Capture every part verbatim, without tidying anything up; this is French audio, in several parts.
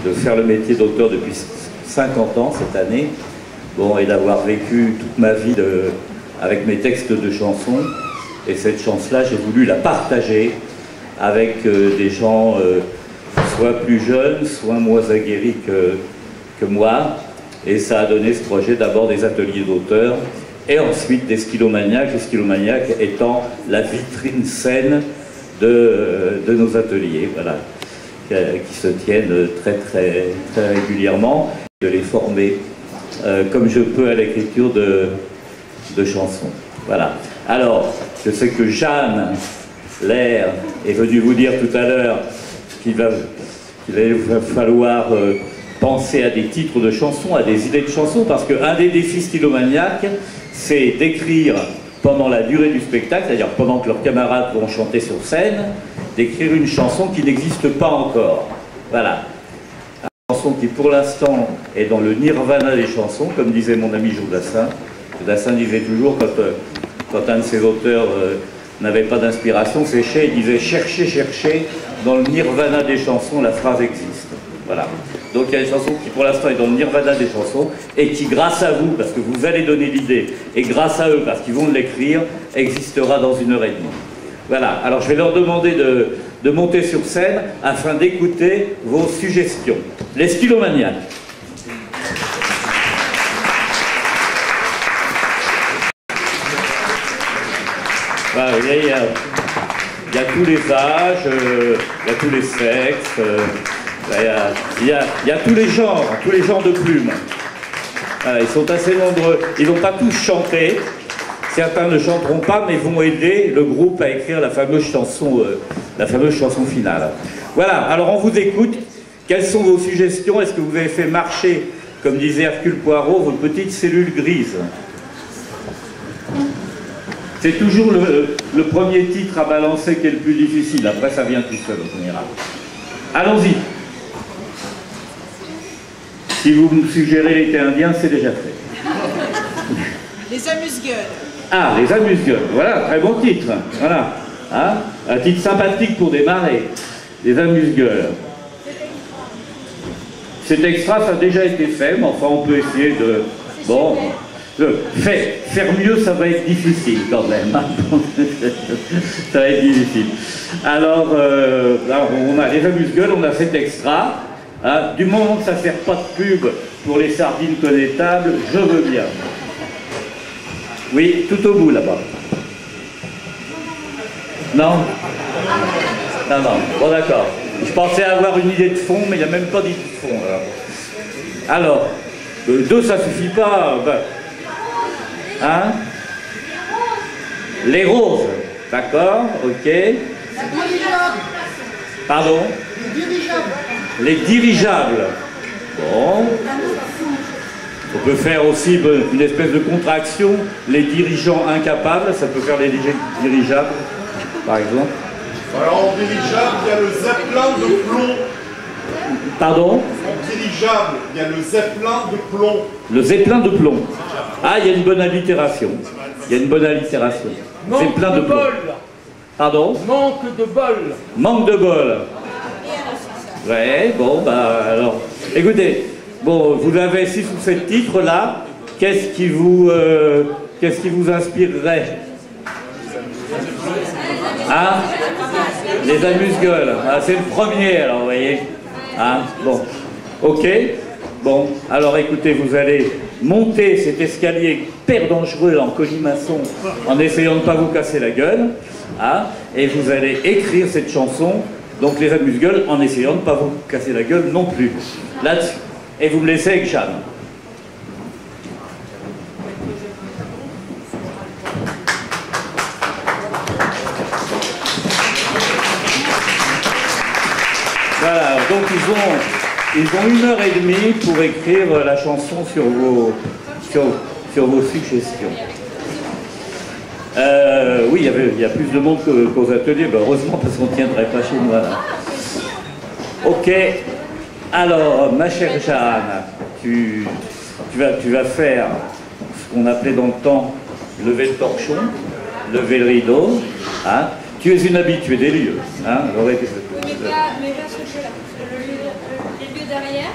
de faire le métier d'auteur depuis cinquante ans cette année, bon, et d'avoir vécu toute ma vie de, avec mes textes de chansons. Et cette chance-là, j'ai voulu la partager avec euh, des gens euh, soit plus jeunes, soit moins aguerris que, que moi. Et ça a donné ce projet, d'abord des ateliers d'auteurs, et ensuite des Skilomaniacs, les Skilomaniacs étant la vitrine saine de, de nos ateliers, voilà, qui se tiennent très très, très régulièrement, de les former euh, comme je peux à l'écriture de, de chansons. Voilà. Alors, je sais que Jeanne Lair est venue vous dire tout à l'heure qu'il va, qu'il va falloir euh, penser à des titres de chansons, à des idées de chansons, parce qu'un des défis Skilomaniacs, c'est d'écrire pendant la durée du spectacle, c'est-à-dire pendant que leurs camarades vont chanter sur scène, d'écrire une chanson qui n'existe pas encore. Voilà. Une chanson qui, pour l'instant, est dans le nirvana des chansons, comme disait mon ami Jodassin. Jodassin disait toujours, quand, euh, quand un de ses auteurs euh, n'avait pas d'inspiration, séchait, il disait « cherchez, cherchez, dans le nirvana des chansons, la phrase existe ». Voilà. Donc il y a une chanson qui pour l'instant est dans le nirvana des chansons et qui grâce à vous, parce que vous allez donner l'idée, et grâce à eux, parce qu'ils vont l'écrire, existera dans une heure et demie. Voilà, alors je vais leur demander de, de monter sur scène afin d'écouter vos suggestions. Les Skilomaniacs. Voilà, il, y a, il, y a, il y a tous les âges, euh, il y a tous les sexes, euh, il, y a, il, y a, il y a tous les genres, tous les genres de plumes. Voilà, ils sont assez nombreux, ils n'ont pas tous chanté. Certains ne chanteront pas, mais vont aider le groupe à écrire la fameuse chanson, euh, la fameuse chanson finale. Voilà, alors on vous écoute. Quelles sont vos suggestions? Est-ce que vous avez fait marcher, comme disait Hercule Poirot, vos petites cellules grises? C'est toujours le, le premier titre à balancer qui est le plus difficile. Après, ça vient tout seul, on ira. Allons-y. Si vous me suggérez l'été indien, c'est déjà fait. Les amuse-gueules. Ah, les amuse-gueules, voilà, très bon titre. Voilà, hein, un titre sympathique pour démarrer. Les amuse-gueules. Cet extra, ça a déjà été fait, mais enfin, on peut essayer de... Bon, euh, fait, faire mieux, ça va être difficile quand même. Hein. Ça va être difficile. Alors, euh, alors, on a les amuse-gueules, on a cet extra. Hein, du moment que ça ne sert pas de pub pour les sardines connétables, je veux bien. Oui, tout au bout là-bas. Non? Non, non. Bon, d'accord. Je pensais avoir une idée de fond, mais il n'y a même pas d'idée de fond. Alors, alors euh, deux, ça suffit pas. Ben, hein? Les roses. D'accord, ok. Pardon? Les dirigeables. Les dirigeables. Bon. On peut faire aussi une espèce de contraction, les dirigeants incapables, ça peut faire les dirigeables, par exemple. Alors en dirigeable, il y a le zeppelin de plomb. Pardon? En dirigeable, il y a le zeppelin de plomb. Le zeppelin de plomb. Ah, il y a une bonne allitération. Il y a une bonne allitération. Manque zeppelin de, de plomb. bol. Pardon? Manque de bol. Manque de bol. Ouais, bon, bah alors, écoutez. Bon, vous avez six ou sept titres là. Qu'est-ce qui vous, euh, qu'est-ce qui vous inspirerait? Hein? Les amuse-gueules. Ah, c'est le premier, alors, vous voyez. Hein? Bon. Ok. Bon, alors écoutez, vous allez monter cet escalier hyper dangereux en colimaçon en essayant de ne pas vous casser la gueule. Hein? Et vous allez écrire cette chanson, donc les amuse-gueules, en essayant de ne pas vous casser la gueule non plus. Là-dessus. Et vous me laissez avec Jeanne. Voilà, donc ils ont, ils ont une heure et demie pour écrire la chanson sur vos, sur, sur vos suggestions. Euh, oui, il y, avait, il y a plus de monde qu'aux ateliers, ben heureusement parce qu'on ne tiendrait pas chez moi. Là. Ok. Alors, ma chère Jeanne, tu, tu, vas, tu vas faire ce qu'on appelait dans le temps lever le torchon, lever le rideau. Hein. Tu es une habituée des lieux. Hein. Alors, oui, mais pas, mais pas ce jeu-là. Le lieu, les lieux derrière,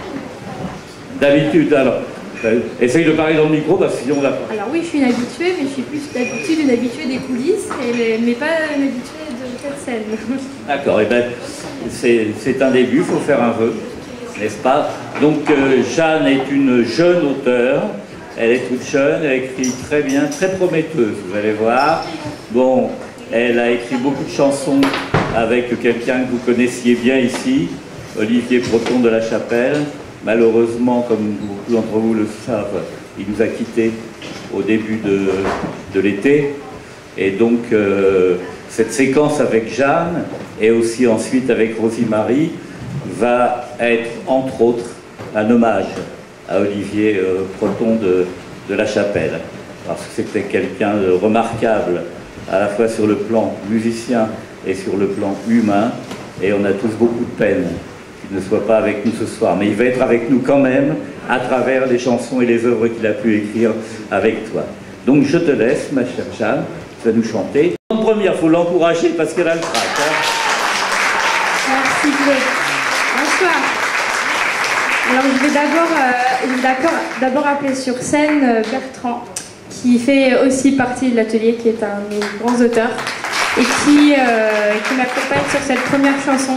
D'habitude, alors, euh, essaye de parler dans le micro parce que sinon on va pas. Alors oui, je suis une habituée, mais je suis plus d'habitude une habituée des coulisses, et les- mais pas une habituée de cette scène. D'accord, et ben c'est un début, il faut faire un vœu, n'est-ce pas? Donc euh, Jeanne est une jeune auteure, elle est toute jeune, elle écrit très bien, très prometteuse, vous allez voir. Bon, elle a écrit beaucoup de chansons avec quelqu'un que vous connaissiez bien ici, Olivier Breton de la Chapelle. Malheureusement, comme beaucoup d'entre vous le savent, il nous a quittés au début de, de l'été. Et donc, euh, cette séquence avec Jeanne, et aussi ensuite avec Rosie-Marie, va être, entre autres, un hommage à Olivier euh, Breton de, de la Chapelle. Parce que c'était quelqu'un de remarquable, à la fois sur le plan musicien et sur le plan humain. Et on a tous beaucoup de peine qu'il ne soit pas avec nous ce soir. Mais il va être avec nous quand même, à travers les chansons et les œuvres qu'il a pu écrire avec toi. Donc je te laisse, ma chère Jeanne, tu vas nous chanter. En première, il faut l'encourager parce qu'elle a le trac. Hein. Merci Claude. Bonsoir. Alors je vais d'abord euh, je vais d'abord d'abord appeler sur scène euh, Bertrand, qui fait aussi partie de l'atelier, qui est un de nos grands auteurs, et qui, euh, qui m'accompagne sur cette première chanson.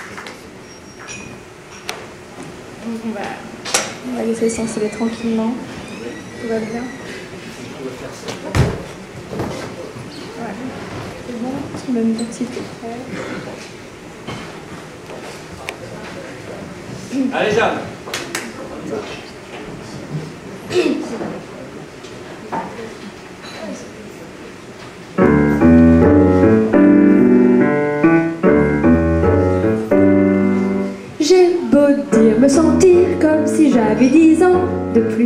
Donc on va, on va laisser s'installer tranquillement. Tout va bien. Voilà. C'est bon, tu vas me dire si tu es prêt. Allez Jeanne. J'ai beau dire, me sentir comme si j'avais dix ans de plus.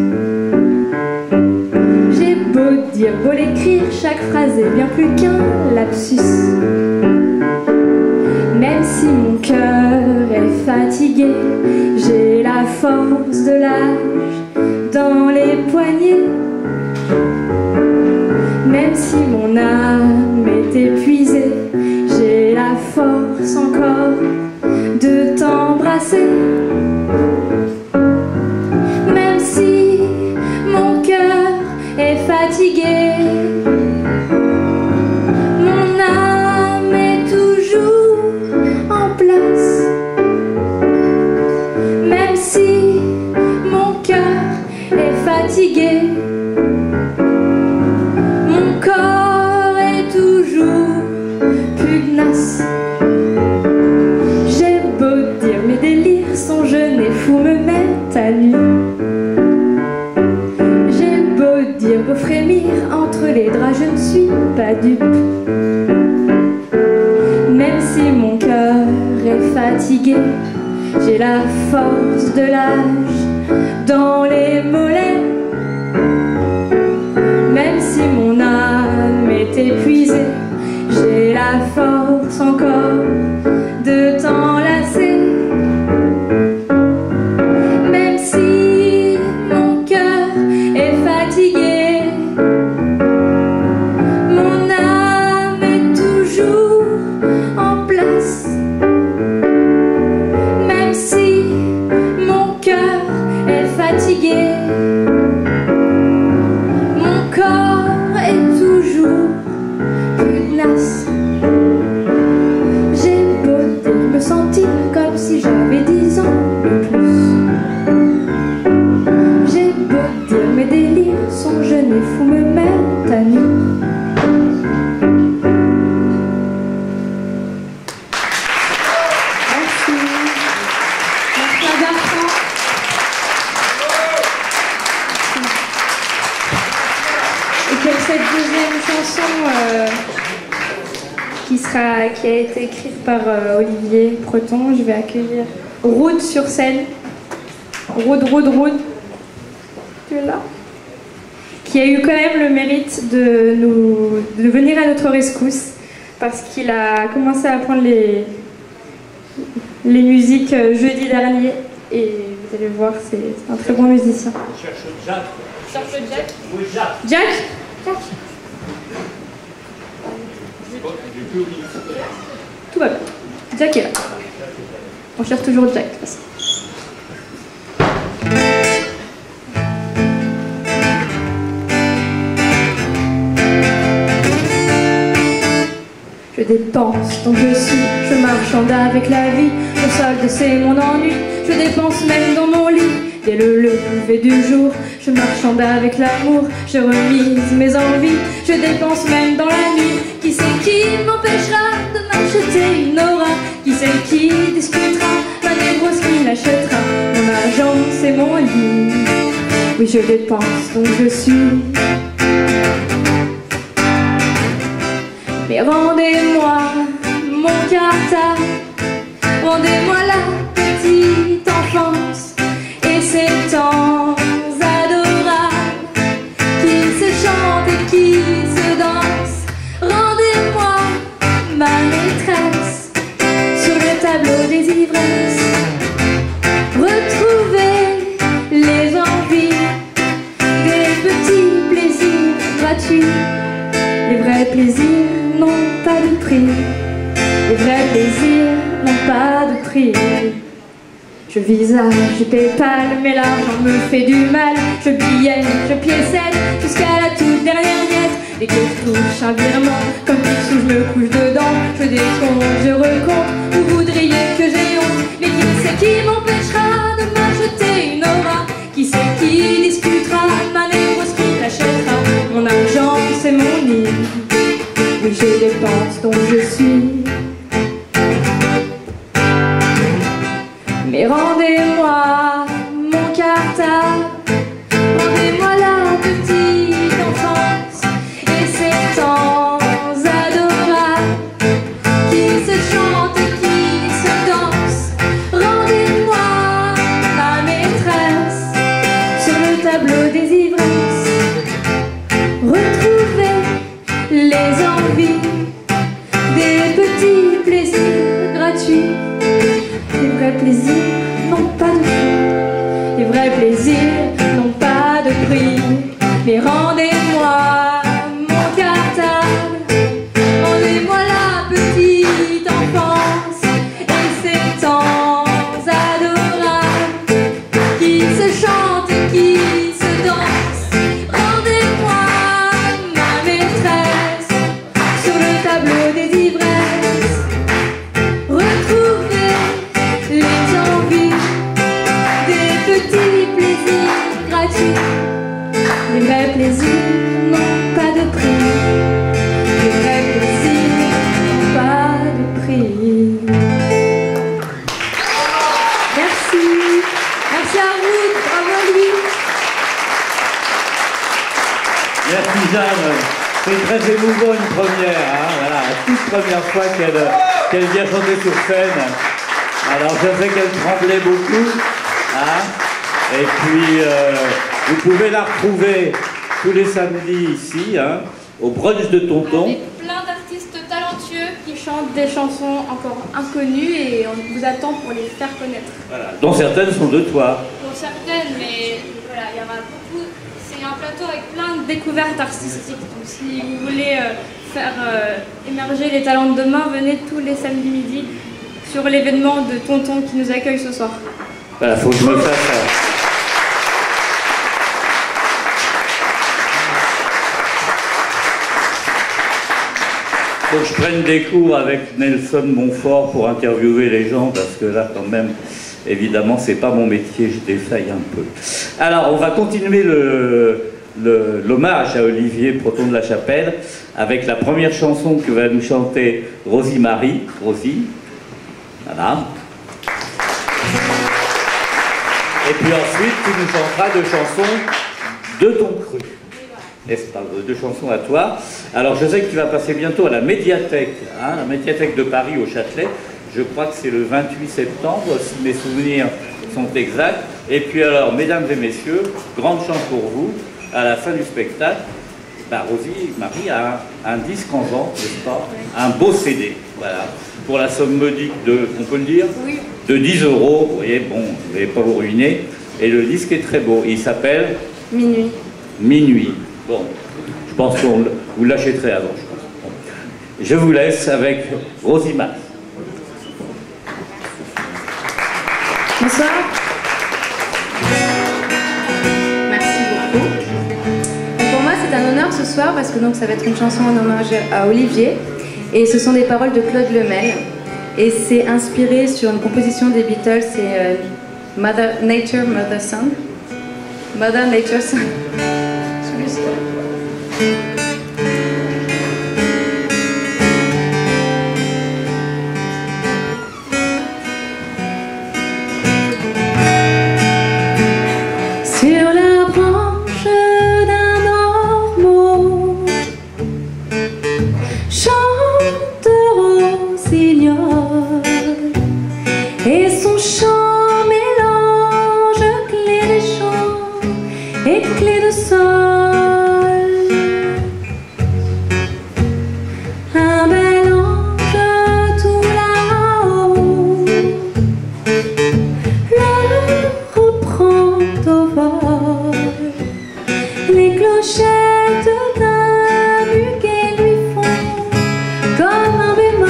J'ai beau dire, beau l'écrire, chaque phrase est bien plus qu'un lapsus. Même si mon cœur est fatigué, j'ai la force de l'âge dans les poignets. Même si mon âme est épuisée, j'ai la force encore de t'embrasser. Même si mon cœur est fatigué, mon âme est toujours en place. Même si mon cœur est fatigué, mon corps est toujours pugnace. J'ai beau dire, mes délires sont jeunes et fous me mettent à nu. J'ai beau dire, beau frémir entre les draps, je ne suis pas dupe. Même si mon cœur est fatigué, j'ai la force de l'âge dans les mollets. Même si mon âme est épuisée, j'ai la force encore de t'enlacer. Même si mon cœur est fatigué, mon âme est toujours en place. Même si mon cœur est fatigué, mon corps est toujours pugnace. J'ai beau dire, me sentir comme si j'avais dix ans de plus. J'ai beau dire, mes délires sont jeunes et fous me mettent à nu. Merci. Merci à Bertrand. Et pour cette deuxième chanson euh, qui, sera, qui a été écrite par euh, Olivier Breton, je vais accueillir Roud sur scène. Roud, Roud, Roud. Tu es là? Qui a eu quand même le mérite de, nous, de venir à notre rescousse, parce qu'il a commencé à apprendre les, les musiques euh, jeudi dernier, et vous allez voir, c'est un très bon musicien. On cherche Jacques. Cherche Jack. Oui, Jacques. Jack Jack. Tout va bien. Jack est là. On cherche toujours Jack, de toute façon. Je dépense donc je suis, je marchande avec la vie. Le solde c'est mon ennui, je dépense même dans mon lit. Dès le lever du jour, je marchande avec l'amour. Je remise mes envies, je dépense même dans la nuit. Qui c'est qui m'empêchera de m'acheter une aura? Qui c'est qui discutera ma névrose qui l'achètera? Mon argent c'est mon lit, oui je dépense donc je suis. Mais rendez-moi mon cartable, rendez-moi la petite enfance et ces temps adorables qui se chantent et qui se dansent. Rendez-moi ma maîtresse sur le tableau des ivresses. Retrouvez les envies des petits plaisirs gratuits. Les vrais plaisirs n'ont pas de prix. Les vrais plaisirs n'ont pas de prix. Je visage, je paypal, mais l'argent me fait du mal. Je billette, je piécette, jusqu'à la toute dernière miette. Dès que je touche un virement, comme Picsou je me couche dedans. Je décompte, je recompte, vous voudriez que j'ai honte. Mais qui c'est qui m'empêchera de m'acheter une aura? Qui c'est qui discutera ma névrose qui l'achètera? Mon argent c'est mon lit, oui je dépense donc je suis. Mais rendez-moi mon cartable, rendez-moi la petite enfance et ces temps adorables qui se chantent et qui se dansent. Rendez-moi ma maîtresse sur le tableau des ivresses. Retrouvez les envies des petits plaisirs gratuits. Les vrais plaisirs n'ont pas de prix. Les vrais plaisirs n'ont pas de prix. Mais rendez-moi mon cartable, rendez-moi la petite enfance et ces temps adorables qui se chantent et qui se dansent. Rendez-moi ma maîtresse sur le tableau des ivresses. Retrouvez les envies des petits plaisirs gratuits. Les vrais plaisirs n'ont pas de prix. Les vrais plaisirs n'ont pas de prix. Merci. Merci à Ruth, bravo à lui. Merci Jeanne. C'est très émouvant une première, hein, voilà, la toute première fois qu'elle qu'elle vient chanter sur scène. Alors je sais qu'elle tremblait beaucoup, hein, et puis euh, vous pouvez la retrouver tous les samedis ici, hein, au brunch de Tonton. Avec plein d'artistes talentueux qui chantent des chansons encore inconnues et on vous attend pour les faire connaître. Voilà, dont certaines sont de toi. Pour certaines, mais voilà, il y en a beaucoup. C'est un plateau avec plein de découvertes artistiques. Donc si vous voulez euh, faire euh, émerger les talents de demain, venez tous les samedis midi sur l'événement de Tonton qui nous accueille ce soir. Voilà, faut que je me fasse ça. Faut que je prenne des cours avec Nelson Montfort pour interviewer les gens, parce que là, quand même, évidemment, c'est pas mon métier, je défaille un peu. Alors, on va continuer le, le, l'hommage à Olivier Proton de la Chapelle avec la première chanson que va nous chanter Rosie Marie. Rosie, voilà. Et puis ensuite, tu nous chanteras deux chansons de ton cru. N'est-ce pas, deux chansons à toi. Alors, je sais que tu vas passer bientôt à la médiathèque, hein, la médiathèque de Paris au Châtelet. Je crois que c'est le vingt-huit septembre, si mes souvenirs sont exacts. Et puis alors, mesdames et messieurs, grande chance pour vous, à la fin du spectacle, bah, Rosie Marie a un, un disque en vente, n'est-ce pas? Un beau C D, voilà, pour la somme modique de, on peut le dire, oui, de dix euros. Vous voyez, bon, vous n'allez pas vous ruiner. Et le disque est très beau. Il s'appelle Minuit. Minuit. Bon, je pense que vous l'achèterez avant, je pense. Bon. Je vous laisse avec Rosie Marie. Bonsoir. Merci beaucoup. Et pour moi, c'est un honneur ce soir parce que donc ça va être une chanson en hommage à Olivier. Et ce sont des paroles de Claude Lemel. Et c'est inspiré sur une composition des Beatles, c'est euh, Mother Nature, Mother Son. Mother Nature Son. Sur la branche d'un ormeau, chante rossignol, et son chant mélange clé des champs et clé de sol. Un bel ange tout là-haut le reprend au vol. Les clochettes d'un muguet lui font comme un bémol.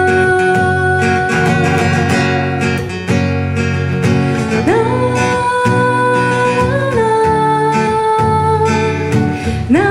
Na, na, na,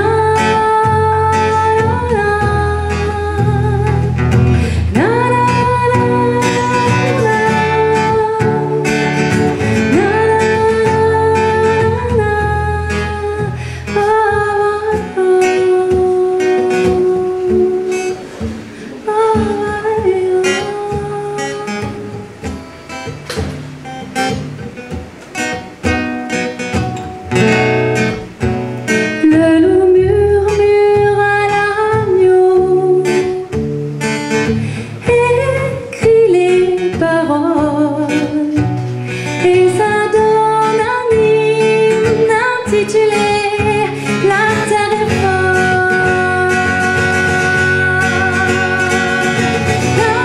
le loup murmure à l'agneau, écrit les paroles, et ça donne un hymne intitulé La terre est folle. La,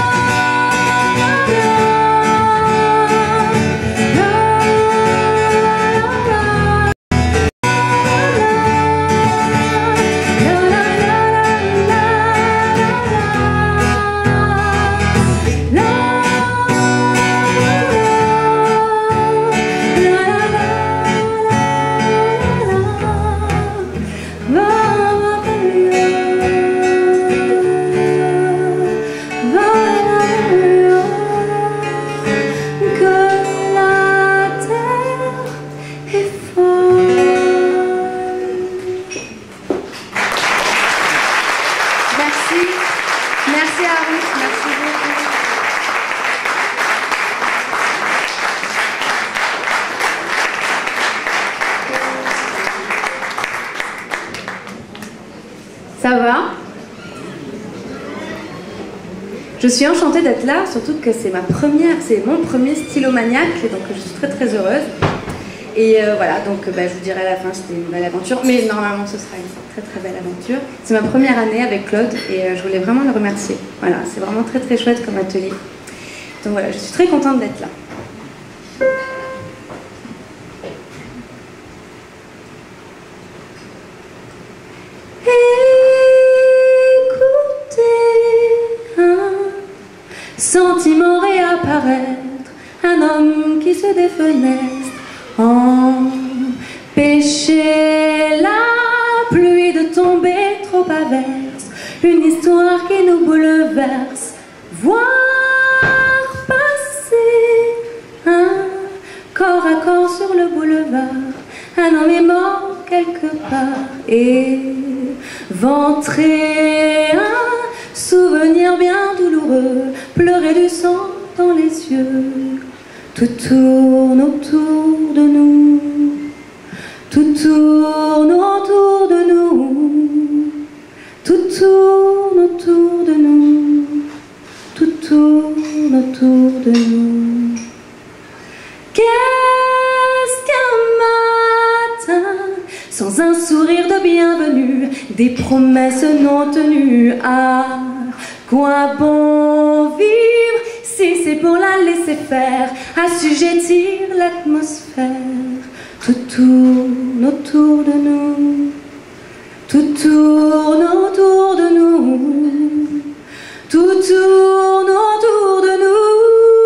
que la terre est folle. Merci, merci à vous, merci beaucoup. Ça va? Je suis enchantée d'être là, surtout que c'est ma première, c'est mon premier Stylomaniac, donc je suis très très heureuse. Et euh, voilà, donc bah, je vous dirai à la fin, c'était une belle aventure, mais normalement ce sera une très très belle aventure. C'est ma première année avec Claude et euh, je voulais vraiment le remercier. Voilà, c'est vraiment très très chouette comme atelier. Donc voilà, je suis très contente d'être là. Écoutez un sentiment réapparaître, un homme qui se défenestre, empêcher la pluie de tomber trop averse, une histoire qui nous bouleverse, voir passer un corps à corps sur le boulevard, un homme est mort quelque part, et ventrer un souvenir bien douloureux, pleurer du sang dans les yeux. Tout tourne autour de nous, tout tourne autour de nous, tout tourne autour de nous, tout tourne autour de nous. Qu'est-ce qu'un matin sans un sourire de bienvenue, des promesses non tenues? À quoi bon vivre si c'est pour la laisser faire, assujettir l'atmosphère? Tout tourne autour de nous, tout tourne autour de nous, tout tourne autour de nous.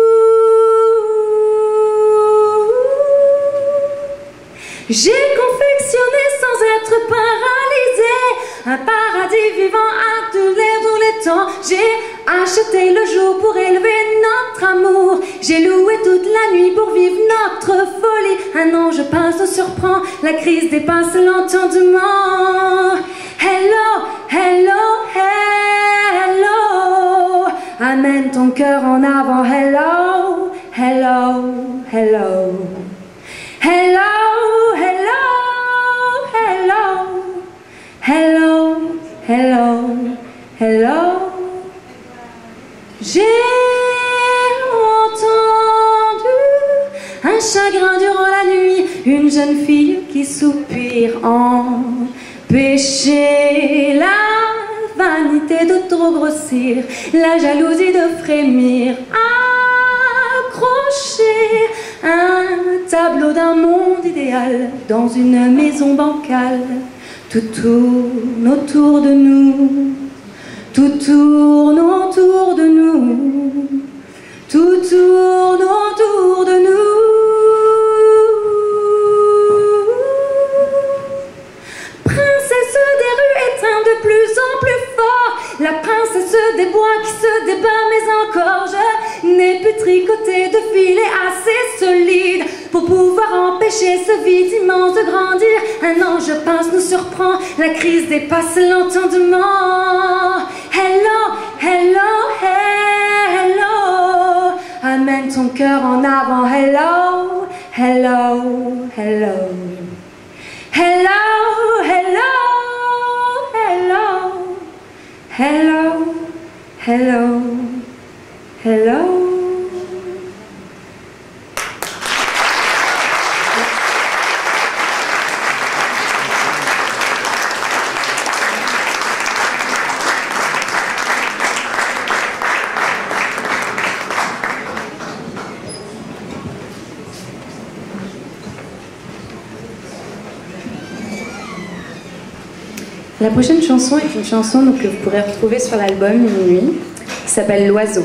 J'ai confectionné sans être paralysé un paradis vivant à tous les, tous les temps. J'ai acheté le jour pour élever notre amour. J'ai loué toute la nuit pour vivre notre folie. Un ange passe, nous surprend, la crise dépasse l'entendement. Hello, hello, hello. Amène ton cœur en avant. Hello, hello, hello. Hello, hello, hello. Hello, hello, hello. J'ai entendu un chagrin durant la nuit, une jeune fille qui soupire en péché, la vanité de trop grossir, la jalousie de frémir, accrocher un tableau d'un monde idéal dans une maison bancale. Tout tourne autour de nous, tout tourne autour de nous, tout tourne autour de nous. Princesse des rues éteint de plus en plus fort, la princesse des bois qui se débat, mais encore je n'ai pu tricoter de filets assez solides pour pouvoir empêcher ce vide immense de grandir. Un ange passe, nous surprend, la crise dépasse l'entendement. Hello, hello, hello. Amène ton cœur en avant. Hello, hello, hello. Hello, hello, hello. Hello, hello, hello. La prochaine chanson est une chanson donc, que vous pourrez retrouver sur l'album Minuit, qui s'appelle L'Oiseau.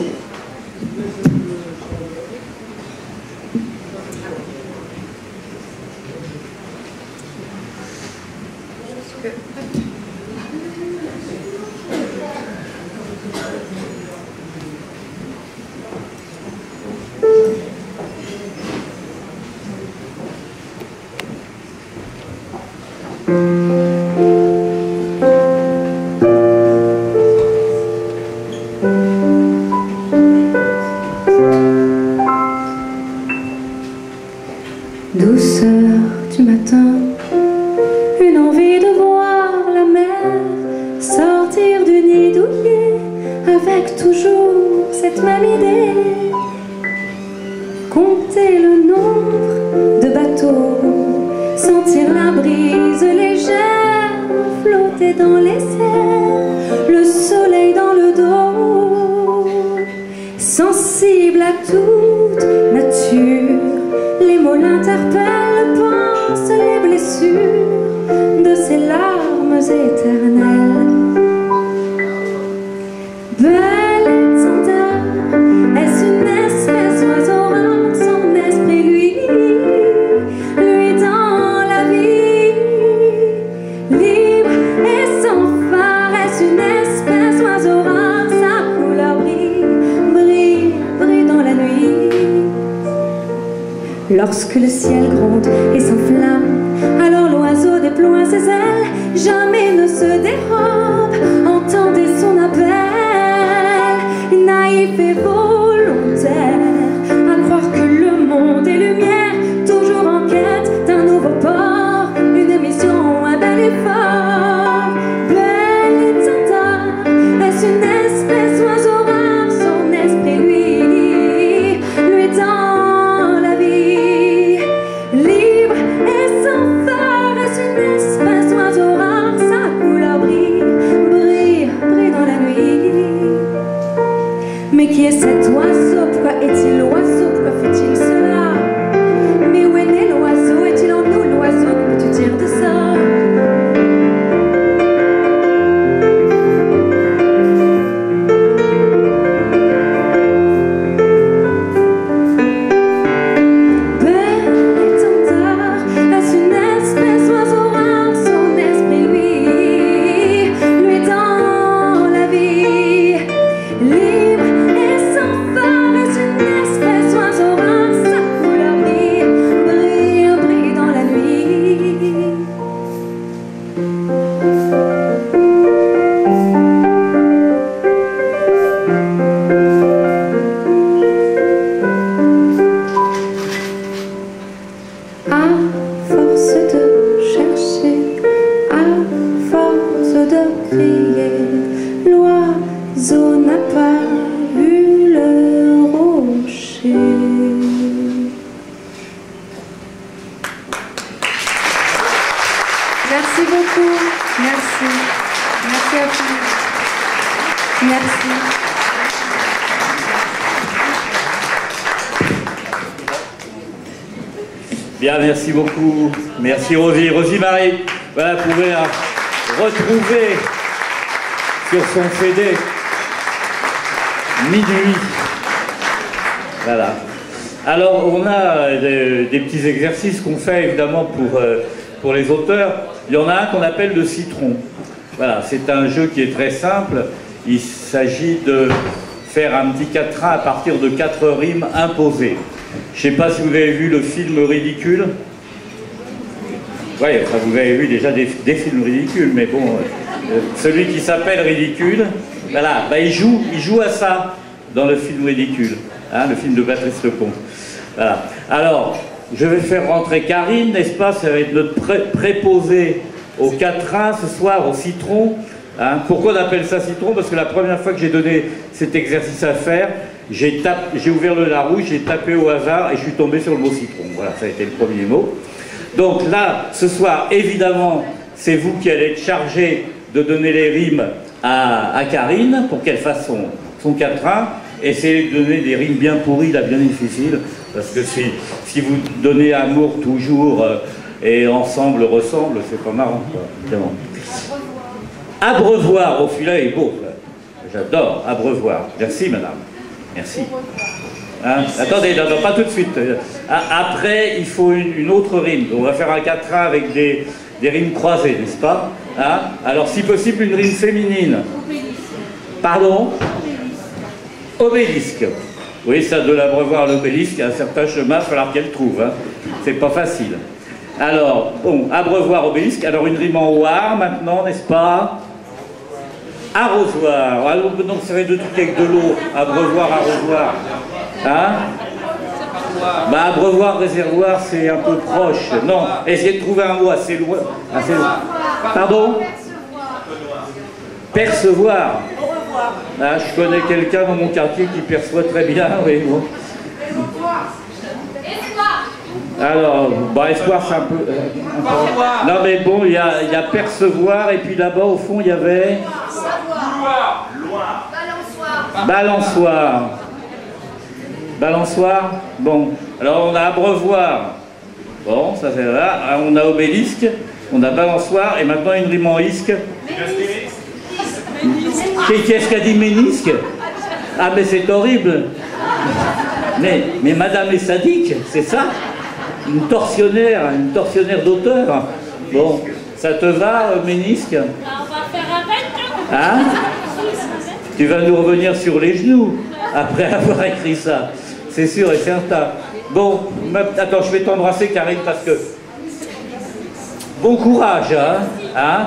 Douceur du matin, une envie de voir la mer, sortir du nid douillet, avec toujours cette même idée, compter le nombre de bateaux, sentir la brise légère, flotter dans les airs, le soleil dans le dos, sensible à toute nature. Les mots l'interpellent, pensent les blessures de ces larmes éternelles. Belle étendard, est-ce une espèce d'oiseau rare, son esprit lui, lui dans la vie, libre et sans phare, est-ce une espèce d'oiseau rare, sa couleur brille, brille, brille dans la nuit. Lorsque le ciel gronde et s'enflamme, alors l'oiseau déploie ses ailes, jamais ne se dérobe, entendez son appel, naïf et volontaire, à croire que le monde est lumière, toujours en quête d'un nouveau port, une mission, un bel effort. Bel étendard, est-ce une espèce d'oiseau rare, son esprit lui, lui dans la vie. Libre et sans phare, est-ce une espèce d'oiseau rare, sa couleur brille, brille, brille dans la nuit. Mais qui est cette Merci beaucoup. Merci. Merci à vous. Merci. Bien, merci beaucoup. Merci Rosie. Rosie Marie, voilà, vous pouvez euh, retrouver sur son C D Minuit. Voilà. Alors, on a des, des petits exercices qu'on fait évidemment pour, euh, pour les auteurs. Il y en a un qu'on appelle le citron. Voilà, c'est un jeu qui est très simple. Il s'agit de faire un petit quatrain à partir de quatre rimes imposées. Je ne sais pas si vous avez vu le film Ridicule. Oui, enfin, vous avez vu déjà des, des films ridicules, mais bon, euh, celui qui s'appelle Ridicule, voilà, bah, il, joue, il joue à ça dans le film Ridicule, hein, le film de Patrice Lecomte. Voilà. Alors, je vais faire rentrer Karine, n'est-ce pas? Ça va être notre pré préposé au quatrain ce soir, au citron. Hein. Pourquoi on appelle ça citron? Parce que la première fois que j'ai donné cet exercice à faire, j'ai ouvert le Larousse, j'ai tapé au hasard et je suis tombé sur le mot citron. Voilà, ça a été le premier mot. Donc là, ce soir, évidemment, c'est vous qui allez être chargé de donner les rimes à, à Karine pour qu'elle fasse son, son quatrain. Essayez de donner des rimes bien pourries, là, bien difficiles, parce que si, si vous donnez amour toujours euh, et ensemble ressemble, c'est pas marrant, quoi, évidemment. Abreuvoir, au filet est beau, j'adore, abreuvoir. Merci, madame. Merci. Hein? Attendez, non, non, pas tout de suite. Après, il faut une, une autre rime. On va faire un quatrain avec des, des rimes croisées, n'est-ce pas? Hein? Alors, si possible, une rime féminine. Pardon? Obélisque. Oui, ça, de l'abreuvoir à l'obélisque, il y a un certain chemin, il va falloir qu'elle trouve. Hein? C'est pas facile. Alors, bon, abreuvoir, obélisque. Alors, une rime en oir, maintenant, n'est-ce pas? Arrosoir. Alors, donc, ça va être de trucs avec de l'eau. Abreuvoir, arrosoir. Hein? Bah, abreuvoir, réservoir, c'est un peu proche. Non, essayez de trouver un mot assez loin. Assez loin. Pardon? Percevoir. Ah, je connais quelqu'un dans mon quartier qui perçoit très bien. Oui, bon. Alors, bah, espoir, c'est un peu, euh, un peu... Non, mais bon, il y a, y a percevoir, et puis là-bas, au fond, il y avait... Balançoire. Balançoire. Balançoire. Bon, alors on a abreuvoir. Bon, ça c'est là. On a obélisque, on a balançoire, et maintenant une rime en isque. Qu'est-ce qu'a dit ménisque? Ah, mais c'est horrible. Mais, mais madame est sadique, c'est ça? Une tortionnaire, une tortionnaire d'auteur. Bon, ça te va, euh, ménisque? On va faire avec. Hein? Tu vas nous revenir sur les genoux après avoir écrit ça. C'est sûr et certain. Bon, attends, je vais t'embrasser, Karine, parce que... Bon courage, hein? Hein?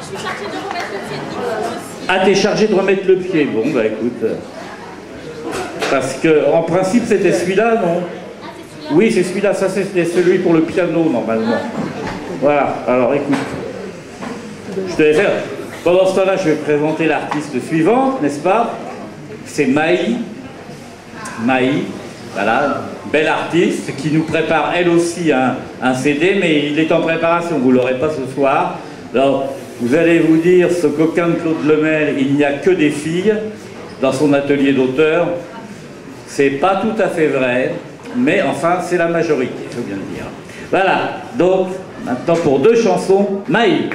Ah, t'es chargé de remettre le pied. Bon, bah écoute... Parce que, en principe, c'était celui-là, non? Oui, c'est celui-là. Ça, c'était celui pour le piano, normalement. Voilà. Alors, écoute. Je te laisse faire. Pendant ce temps-là, je vais présenter l'artiste suivante, n'est-ce pas? C'est Maï. Maï, voilà. Belle artiste qui nous prépare, elle aussi, un, un C D, mais il est en préparation. Vous ne l'aurez pas ce soir. Alors, vous allez vous dire, ce coquin de Claude Lemel, il n'y a que des filles dans son atelier d'auteur. C'est pas tout à fait vrai, mais enfin, c'est la majorité, je veux bien le dire. Voilà, donc, maintenant pour deux chansons, Maï.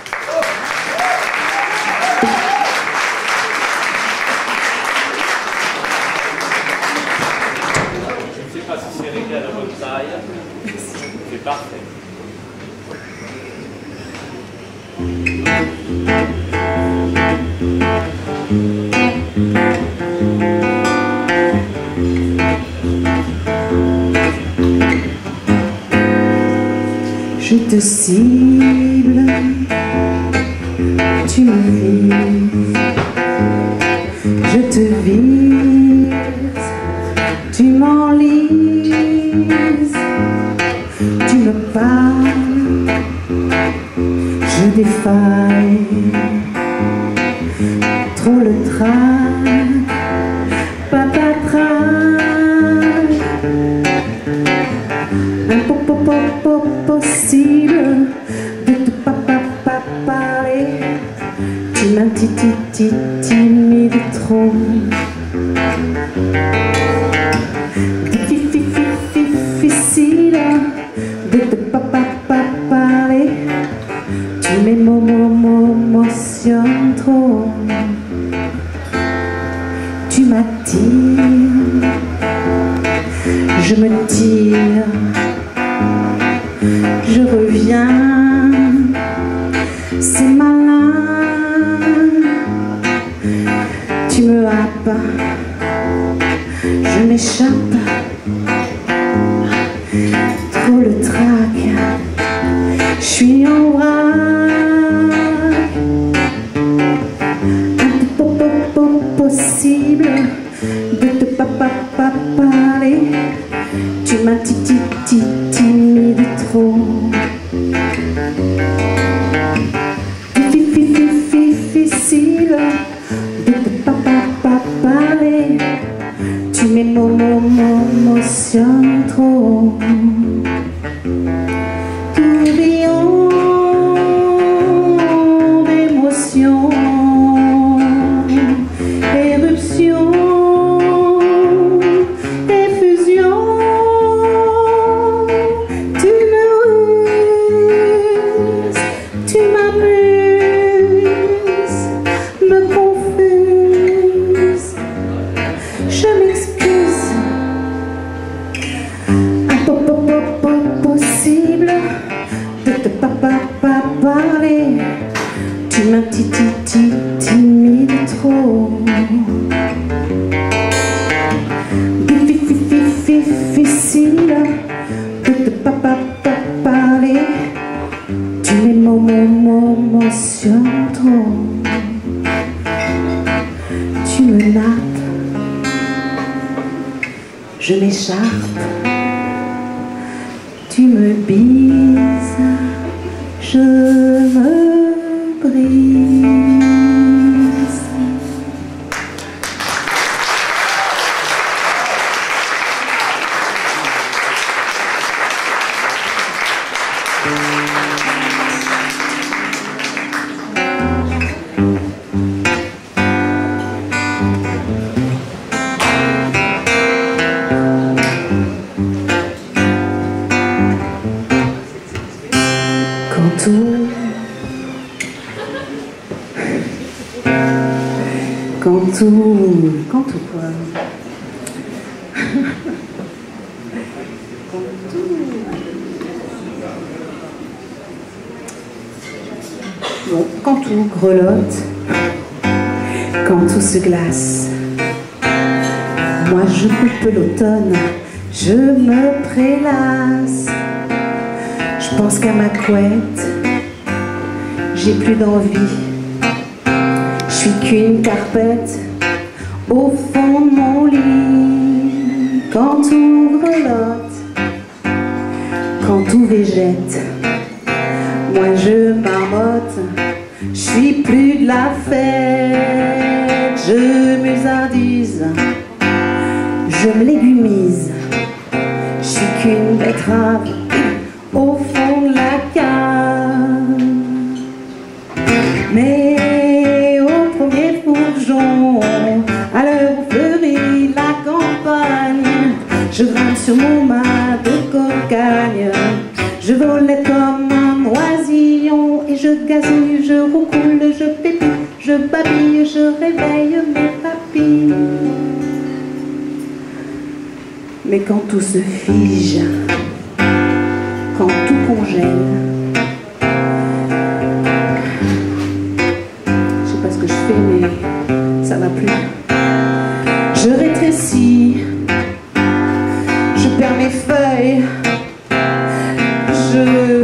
Je ne sais pas si c'est réglé à la bonne taille. C'est parfait. Je te cible, tu me vises, je te vise, tu m'enlises, tu me parles, je défaille, trop le trac, papa trac, un pop pop pop possible de te papa m'intitule timide trop. Difficile de te pas parler. Tu m'émotionnes trop. Tu m'attires, je me tire, je reviens, c'est malin. Tu me happes, je m'échappe, trop le trac, je suis en vrac. Impossible de te pas parler. Tu m'intitules timide trop. Difficile de te pas parler. Tu m'émotionnes trop. Tourbillon d'émotions, éruption, effusion. Tu me ruses, tu m'amuses, me confuses. Je m'excuse. Impossible de te pas parler. Tu m'intitules timide trop. Difficile de te pas parler. Tu m'émotionnes trop. Tu me nappes, je m'écharpe. Tu me bises, je me brise. Quand tout, quand tout, quand tout quoi? Quand tout. Bon, quand tout grelotte, quand tout se glace, moi je coupe l'automne, je me prélasse. Je pense qu'à ma couette, j'ai plus d'envie. Je suis qu'une carpette au fond de mon lit. Quand tout grelotte, quand tout végète, moi je marmotte. Je suis plus de la fête. Je musardise, je me légumise. Je suis qu'une betterave au fond de la cave. Mais au premier bourgeon, à l'heure où fleurit la campagne, je grimpe sur mon mât de cocagne. Je volais comme un oisillon et je gazouille, je roucoule, je pépite, je babille, je réveille mes papilles. Mais quand tout se fige, quand tout congèle, je sais pas ce que je fais mais ça va plus. Je rétrécis, je perds mes feuilles, je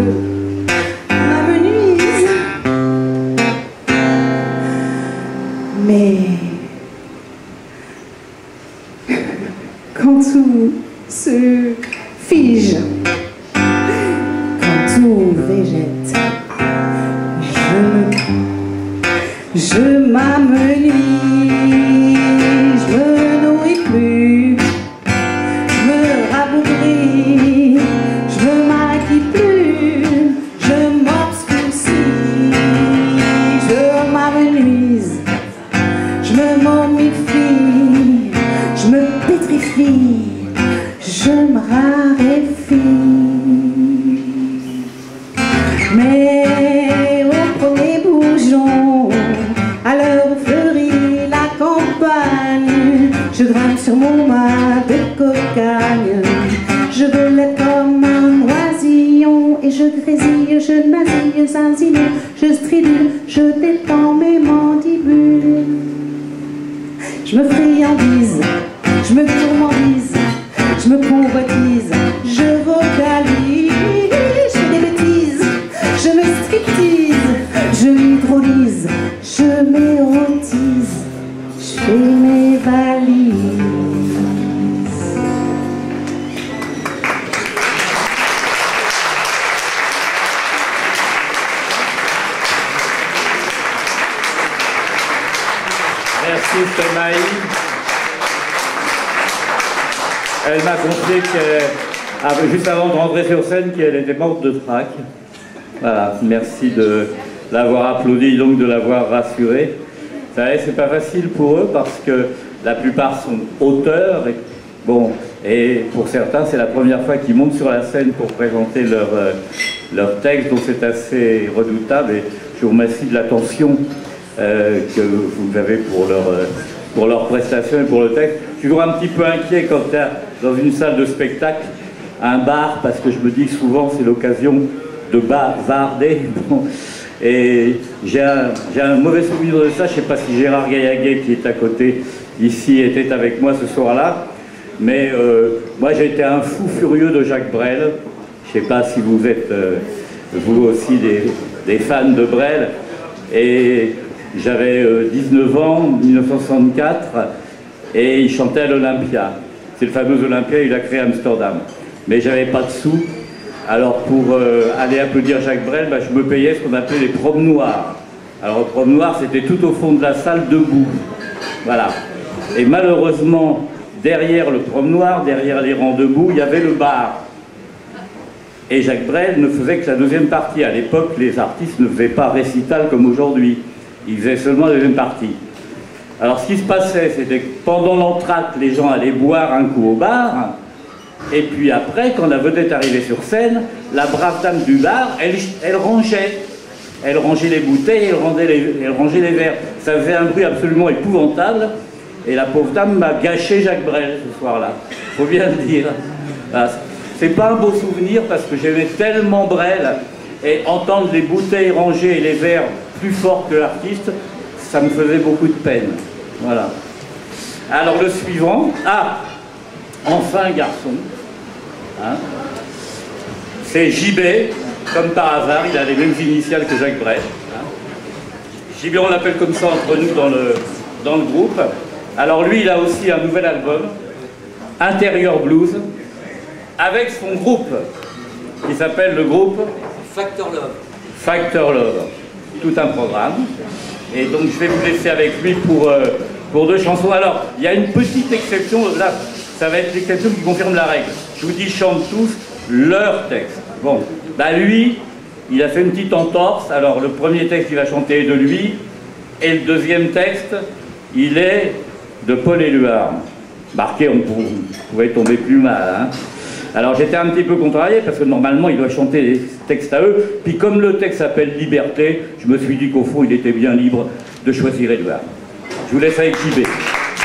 m'amenuise. Mais quand tout se fige, tout végète, je me, je m'amenuise, je me nourris plus, je me rabougris, je me maquille plus, je m'obscurcis, je m'amenuise, papillons et je grésille, je nasille, zinzine, je stridule, je détends mes mandibules. Je me friandise, je me gourmandise, je me convoitise, je vocalise, je fais des bêtises, je me striptease, je hydrolyse, je m'érotise, je fais mes valises. Merci Stémaï. Elle m'a confié qu'elle, juste avant de rentrer sur scène, qu'elle était morte de frac. Voilà, merci de l'avoir applaudi, donc de l'avoir rassurée. Vous savez, c'est pas facile pour eux parce que la plupart sont auteurs. Et, bon, et pour certains, c'est la première fois qu'ils montent sur la scène pour présenter leur, euh, leur texte, donc c'est assez redoutable. Et je vous remercie de l'attention euh, que vous avez pour leur, euh, pour leur prestation et pour le texte. Je suis toujours un petit peu inquiet quand tu es dans une salle de spectacle, un bar, parce que je me dis que souvent c'est l'occasion de bavarder. Bon. Et j'ai un, j'ai un mauvais souvenir de ça. Je ne sais pas si Gérard Gaillaguet, qui est à côté ici, était avec moi ce soir-là. Mais euh, moi, j'ai été un fou furieux de Jacques Brel. Je ne sais pas si vous êtes, euh, vous aussi, des, des fans de Brel. Et j'avais euh, dix-neuf ans, mille neuf cent soixante-quatre, et il chantait à l'Olympia. C'est le fameux Olympia, il a créé Amsterdam. Mais j'avais pas de sous. Alors pour euh, aller applaudir Jacques Brel, bah, je me payais ce qu'on appelait les promenoirs. Alors le promenoir, c'était tout au fond de la salle, debout. Voilà. Et malheureusement, derrière le promenoir, derrière les rangs debout, il y avait le bar. Et Jacques Brel ne faisait que la deuxième partie. À l'époque, les artistes ne faisaient pas récital comme aujourd'hui. Ils faisaient seulement la deuxième partie. Alors ce qui se passait, c'était que pendant l'entracte, les gens allaient boire un coup au bar. Et puis après, quand la vedette arrivait sur scène, la brave dame du bar, elle, elle rangeait. Elle rangeait les bouteilles, elle rangeait les, elle rangeait les verres. Ça faisait un bruit absolument épouvantable. Et la pauvre dame m'a gâché Jacques Brel ce soir-là. Faut bien le dire. Voilà. C'est pas un beau souvenir parce que j'aimais tellement Brel. Et entendre les bouteilles rangées et les verres plus forts que l'artiste, ça me faisait beaucoup de peine. Voilà. Alors le suivant. Ah, enfin garçon. Hein, c'est J B, comme par hasard, il a les mêmes initiales que Jacques Brel. Hein. J B, on l'appelle comme ça entre nous dans le, dans le groupe. Alors lui, il a aussi un nouvel album, Intérieur Blues, avec son groupe, qui s'appelle le groupe Factor Love. Factor Love. Tout un programme. Et donc je vais vous laisser avec lui pour, euh, pour deux chansons. Alors, il y a une petite exception, là, ça va être l'exception qui confirme la règle. Je vous dis, ils chantent tous leur texte. Bon, bah lui, il a fait une petite entorse. Alors, le premier texte qu'il va chanter est de lui, et le deuxième texte, il est de Paul Éluard. Marqué, on pouvait tomber plus mal. Hein. Alors, j'étais un petit peu contrarié, parce que normalement, il doit chanter les textes à eux. Puis, comme le texte s'appelle Liberté, je me suis dit qu'au fond, il était bien libre de choisir Éluard. Je vous laisse avec J B.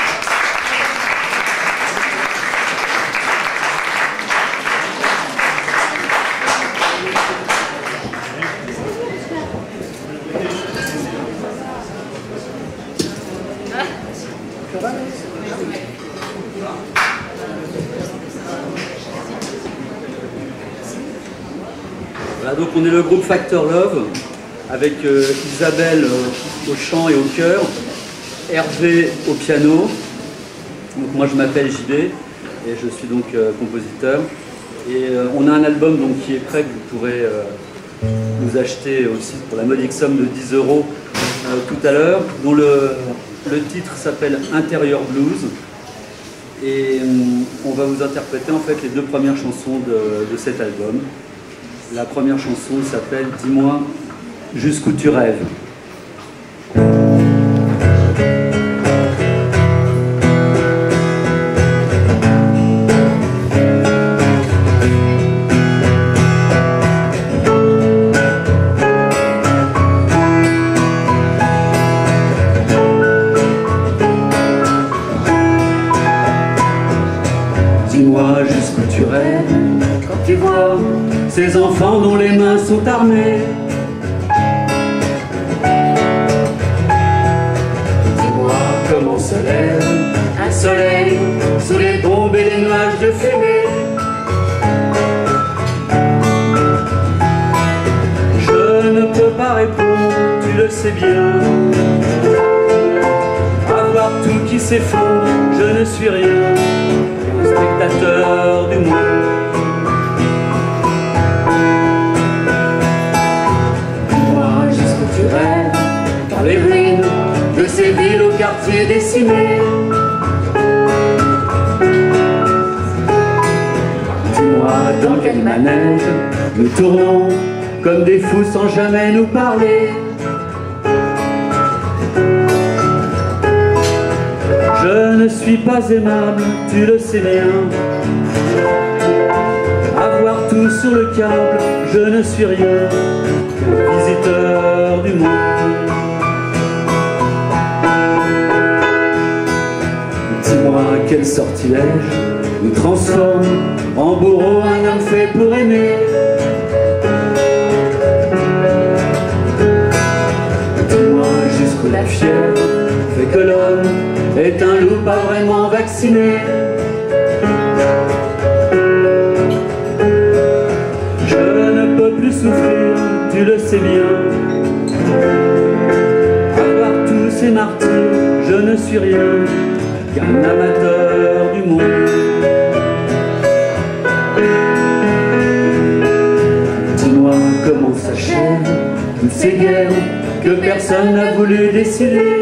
Voilà, donc on est le groupe Factor Love, avec euh, Isabelle euh, au chant et au chœur, Hervé au piano. Donc moi je m'appelle J B et je suis donc euh, compositeur. Et euh, on a un album donc, qui est prêt, que vous pourrez euh, nous acheter aussi pour la modique somme de dix euros euh, tout à l'heure, dont le, le titre s'appelle Intérieur Blues. Et euh, on va vous interpréter en fait les deux premières chansons de, de cet album. La première chanson s'appelle « Dis-moi jusqu'où tu rêves ». Dis-moi jusqu'où tu rêves quand tu vois ces enfants dont les mains sont armées. Dis-moi comment se lève un soleil sous les bombes et les nuages de fumée. Je ne peux pas répondre, tu le sais bien. À voir tout qui s'effondre, je ne suis rien, un spectateur du monde. Dis-moi jusqu'où tu rêves, dans les ruines de ces villes aux quartiers décimés. Dis-moi dans quel manège nous tournons comme des fous sans jamais nous parler. Je ne suis pas aimable, tu le sais bien. Avoir tout sur le câble, je ne suis rien, qu'un visiteur du monde. Dis-moi quel sortilège nous transforme en bourreau un homme fait pour aimer. Dis-moi jusqu'où la fièvre fait que l'homme est un loup pas vraiment vacciné. Je ne peux plus souffrir, tu le sais bien. Avoir tous ces martyrs, je ne suis rien, qu'un amateur du monde. Dis-moi comment s'achèvent toutes ces guerres que personne n'a voulu décider.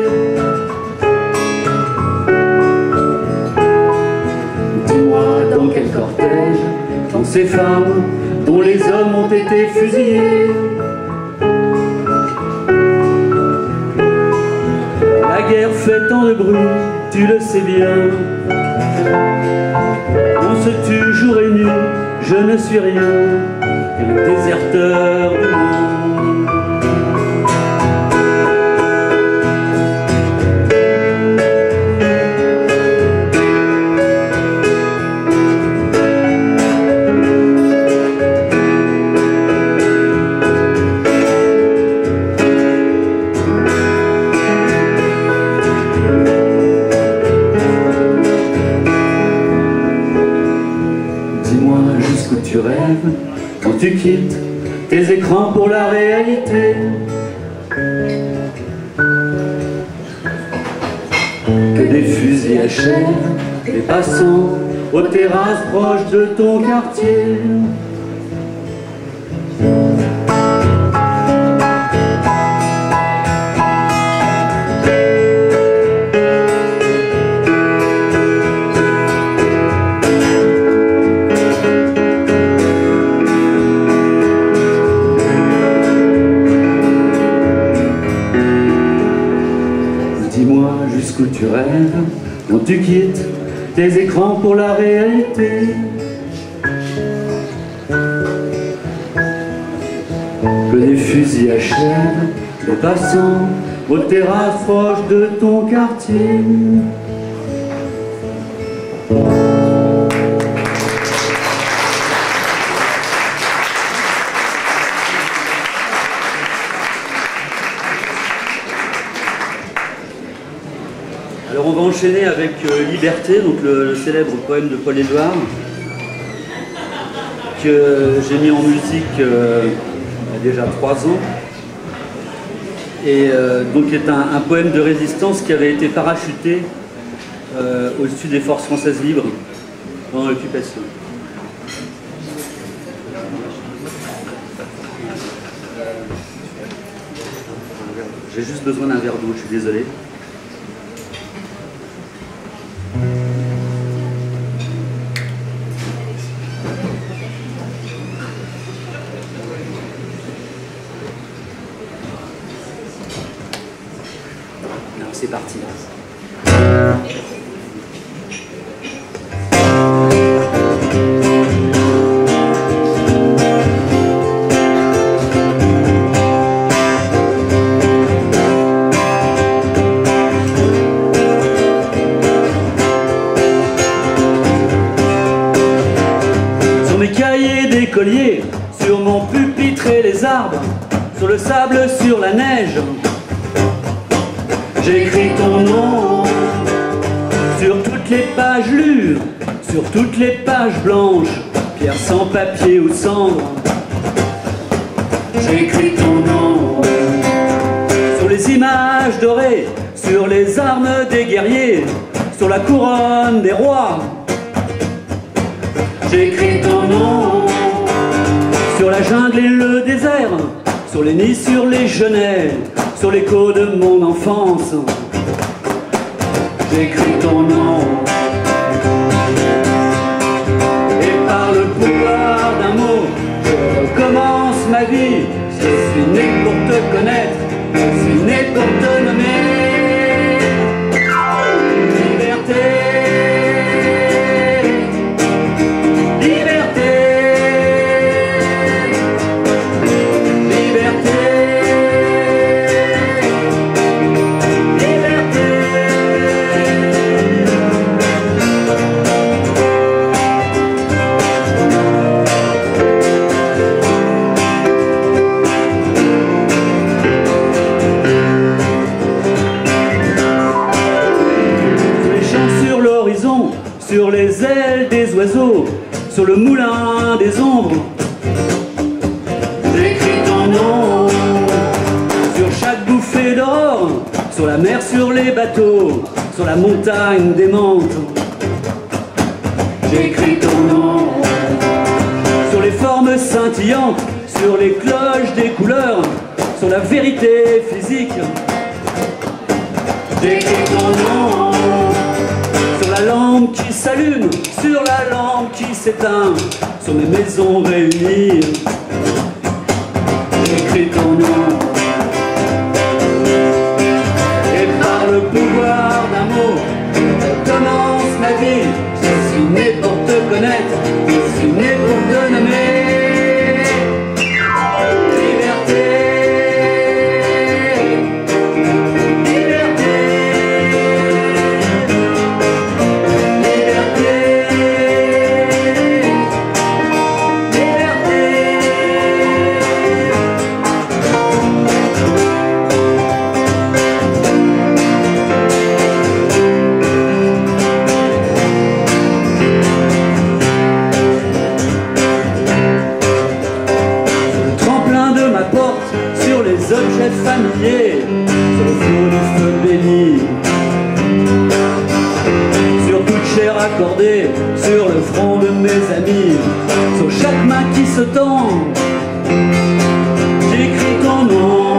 Dis-moi dans quel cortège vont ces femmes dont les hommes ont été fusillés. La guerre fait tant de bruit, tu le sais bien. On se tue jour et nuit, je ne suis rien, qu'un déserteur du monde. Dis-moi jusqu'où tu rêves quand tu quittes tes écrans pour la réalité. Que des fusils achèvent les passants aux terrasses proches de ton quartier. Dis-moi jusqu'où tu rêves quand tu quittes tes écrans pour la réalité. Que des fusils achèvent les passants aux terrasses proches de ton quartier. Alors on va enchaîner avec euh, Liberté, donc le, le célèbre poème de Paul Éluard, que j'ai mis en musique euh, il y a déjà trois ans, et euh, donc est un, un poème de résistance qui avait été parachuté euh, au-dessus des forces françaises libres pendant l'occupation. J'ai juste besoin d'un verre d'eau, je suis désolé. C'est parti. Sur mes cahiers d'écolier, sur mon pupitre et les arbres, sur le sable, sur la neige. J'écris ton nom sur toutes les pages lues, sur toutes les pages blanches, pierre sans papier ou cendre. J'écris ton nom sur les images dorées, sur les armes des guerriers, sur la couronne des rois. J'écris ton nom sur la jungle et le désert, sur les nids, sur les genêts, sur l'écho de mon enfance. J'écris ton nom et par le pouvoir d'un mot, je recommence ma vie. Je suis né pour te connaître, je suis né pour te nommer. Liberté, liberté, liberté, liberté. Sur les ailes des oiseaux, sur le moulin des ombres, j'écris ton nom sur chaque bouffée d'aurore, sur la mer, sur les bateaux, sur la montagne démente. J'écris ton nom sur les formes scintillantes, sur les cloches des couleurs, sur la vérité physique. J'écris ton nom sur la lampe qui s'allume, sur la lampe qui s'éteint, sur mes maisons réunies. J'écris ton nom et par le pouvoir d'un mot, je commence ma vie. Je suis né pour te connaître, je suis né pour te nommer. Objets familiers, sur le flot du feu béni, sur toute chair accordée, sur le front de mes amis, sur chaque main qui se tend, j'écris ton nom,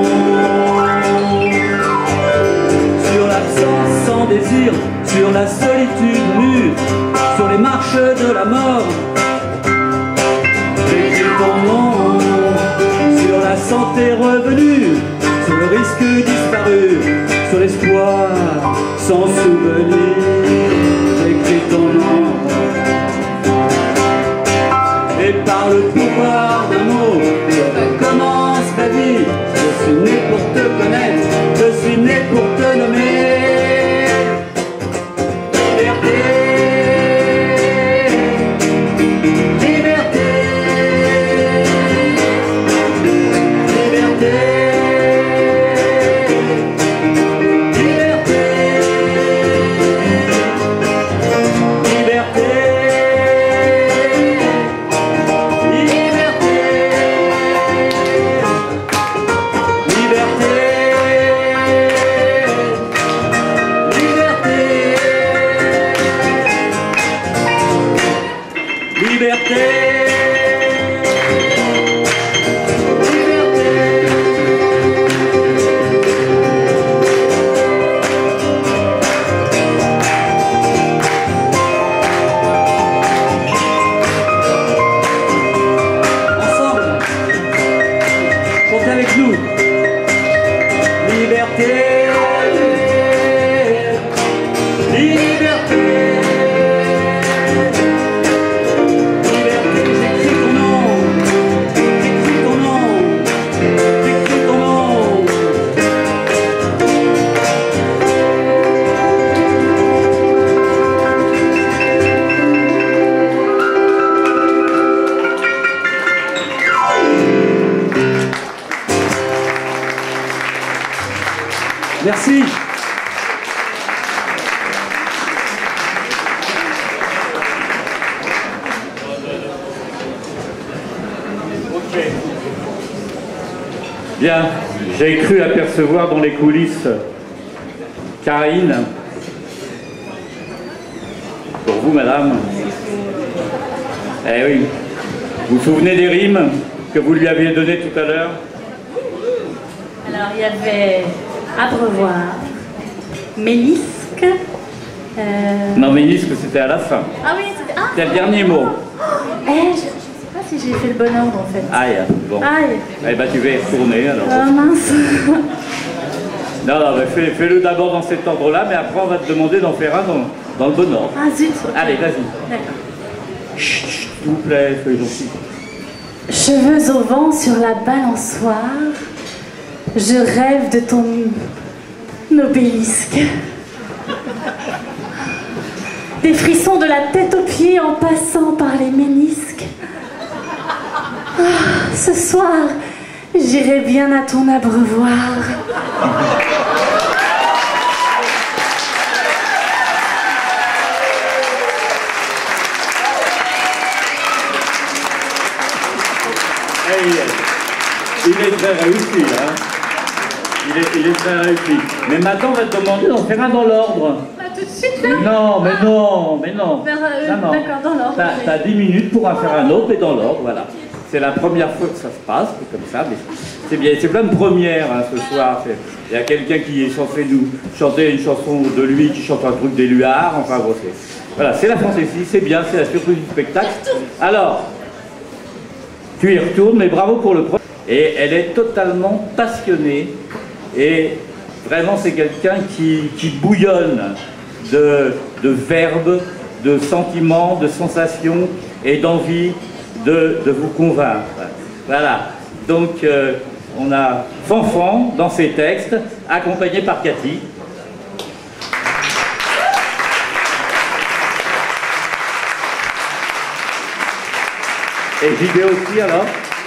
sur l'absence sans désir, sur la solitude nue, sur les marches de la mort, j'écris ton nom. Sur la santé revenue, sur le risque disparu, sur l'espoir sans souvenir, j'écris ton nom. Et par le pouvoir d'un mot, je commence ma vie. Je suis né pour te connaître, je suis né pour te nommer. Merci. Bien, j'ai cru apercevoir dans les coulisses Karine. Pour vous, madame. Eh oui. Vous vous souvenez des rimes que vous lui aviez données tout à l'heure? Alors, il y avait abreuvoir, ménisque. Euh... Non, ménisque, c'était à la fin. Ah oui, c'était ah, c'était le dernier mot. Eh, je ne sais pas si j'ai fait le bon ordre en fait. Aïe, bon. Aïe. Eh ben, tu vas y retourner alors. Oh mince. Non, non, mais fais, fais-le d'abord dans cet ordre-là, mais après on va te demander d'en faire un dans, dans le bon ordre. Ah zut. Okay. Allez, vas-y. D'accord. Chut, chut, s'il vous plaît, soyez gentils. Cheveux au vent sur la balançoire, je rêve de ton obélisque. Des frissons de la tête aux pieds en passant par les ménisques. Ah, ce soir, j'irai bien à ton abreuvoir. Hey, il est très réussi, hein. Il est, il est très réussi. Mais maintenant, on va te demander d'en faire un dans l'ordre. Bah, tout de suite, là? Non, mais non, mais non. Euh, non, non. D'accord, dans l'ordre. T'as, t'as dix minutes pour en faire un autre, et dans l'ordre, voilà. C'est la première fois que ça se passe, comme ça, mais c'est bien. C'est plein de premières, hein, ce soir. C'est, il y a quelqu'un qui est censé nous chanter une chanson de lui, qui chante un truc d'Éluard, enfin bon, c'est... Voilà, c'est la fantaisie, c'est bien, c'est la surprise du spectacle. Alors, tu y retournes, mais bravo pour le premier. Et elle est totalement passionnée, et vraiment c'est quelqu'un qui, qui bouillonne de, de verbes, de sentiments, de sensations et d'envie de, de vous convaincre. Voilà, donc euh, on a Fanfan dans ses textes, accompagné par Cathy. Et J B aussi alors?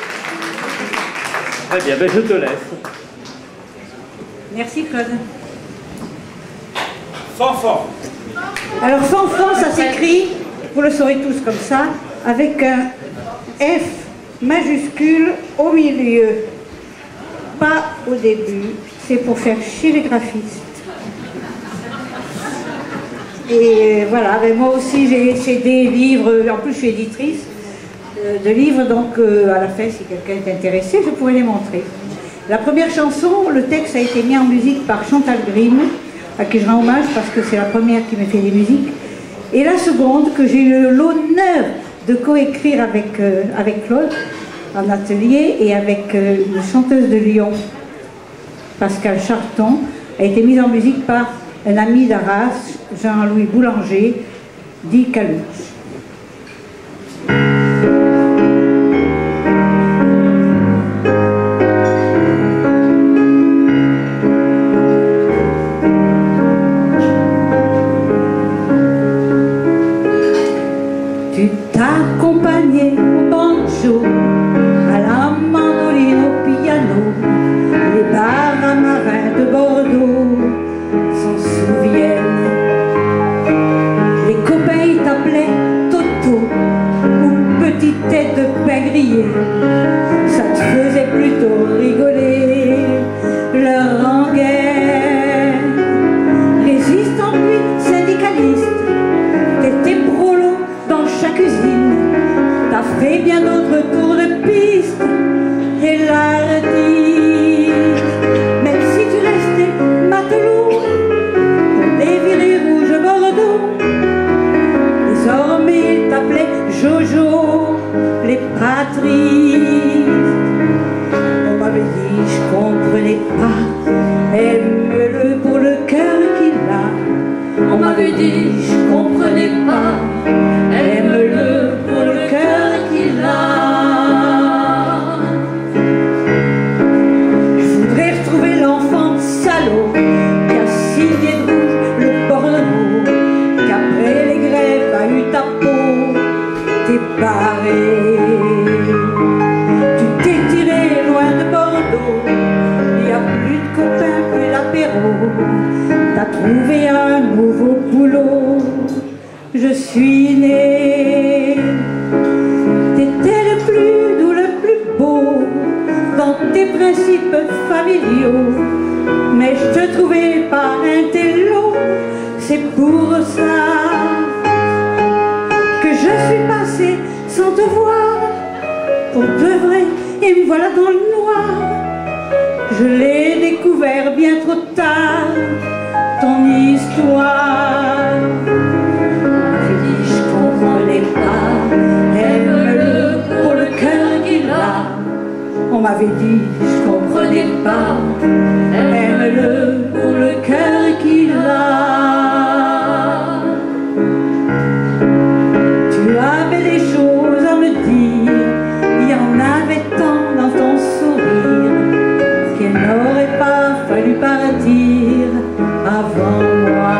Très bien, ben je te laisse. Merci Claude. Fanfan. Alors Fanfan, ça s'écrit, vous le saurez tous comme ça, avec un F majuscule au milieu. Pas au début, c'est pour faire chier les graphistes. Et voilà, ben moi aussi j'ai des livres, en plus je suis éditrice de livres, donc euh, à la fin, si quelqu'un est intéressé, je pourrais les montrer. La première chanson, le texte a été mis en musique par Chantal Grimm, à qui je rends hommage parce que c'est la première qui me fait des musiques. Et la seconde, que j'ai eu l'honneur de coécrire avec, euh, avec Claude, en atelier, et avec euh, une chanteuse de Lyon, Pascal Charton, a été mise en musique par un ami d'Arras, Jean-Louis Boulanger, dit Calouche. Accompagné au banjo, à la mandoline, au piano, les bars à marins de Bordeaux s'en souviennent. Les copains ils t'appelaient Toto ou petite tête de pain grillé, ça te faisait plutôt rigoler. Leur rengaine, résistant puis syndicaliste, t'étais brolo dans chaque usine. T'as fait bien d'autres tours de piste et l'artiste. Même si tu restais matelot pour les virées rouges Bordeaux, désormais ils t'appelaient Jojo, les patristes. On m'avait dit je comprenais pas, aime-le pour le cœur qu'il a. On m'avait dit je comprenais pas, aime-le pour le cœur qu'il a. t'as trouvé un nouveau boulot. Je suis née, t'étais le plus doux, le plus beau dans tes principes familiaux, mais je te trouvais pas intello. C'est pour ça que je suis passée sans te voir, pour de vrai, et me voilà dans le noir. Je l'ai découvert bien trop tard, ton histoire. J'ai dit je comprenais pas, aime-le pour le cœur qu'il a. On m'avait dit je comprenais pas, aime-le pour le cœur qu'il a. Tu avais des choses à me dire, il y en avait tant dans ton sourire qu'il n'aurait pas fallu partir avant moi.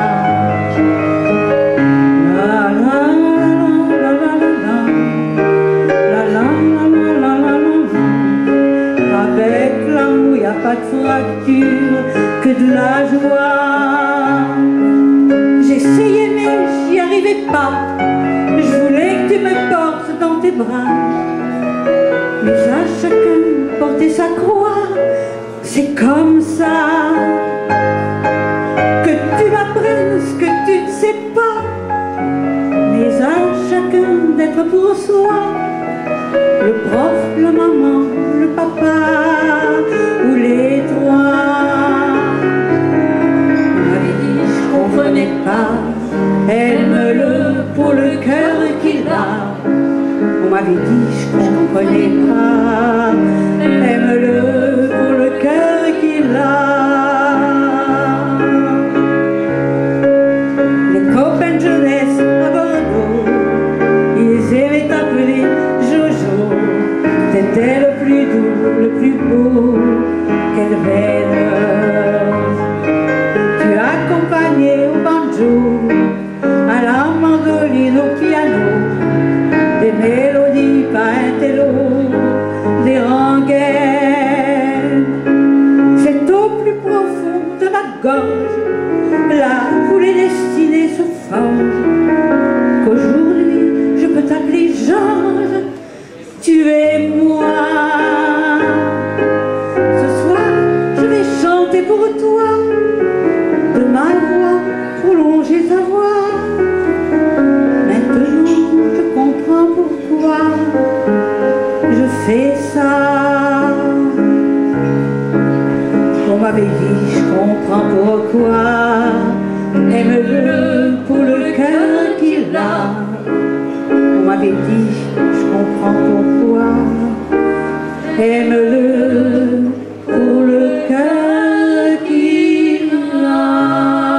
La la la la la la la la la la la. Avec l'amour y a pas de fracture, que de la joie. J'essayais mais j'y arrivais pas, je voulais que tu me portes dans tes bras, mais à chacun porter sa croix, c'est comme ça. Que tu m'apprennes ce que tu ne sais pas, mais à chacun d'être pour soi, le prof, la maman, le papa, ou les trois. On m'avait dit je comprenais pas, aime-le pour le cœur qu'il a. On m'avait dit je comprenais pas, aime-le pour le cœur qu'il a. Les copains de jeunesse à Bordeaux, ils aimaient t'appeler Jojo. T'étais le plus doux, le plus beau, quelle belle. Tu accompagnais au banjo, à la mandoline, au piano, des mélodies pas intello, des rengaines. C'est au plus profond de ma gorge, là où les destinées se forgent, qu'aujourd'hui je peux t'appeler Georges. Tu es moi. Ce soir je vais chanter pour toi, de ma voix prolonger ta voix. Maintenant je comprends pourquoi je fais ça. On m'avait dit je comprends pourquoi, aime-le pour le cœur qu'il a. On m'avait dit je comprends pourquoi, aime-le pour le cœur qu'il a.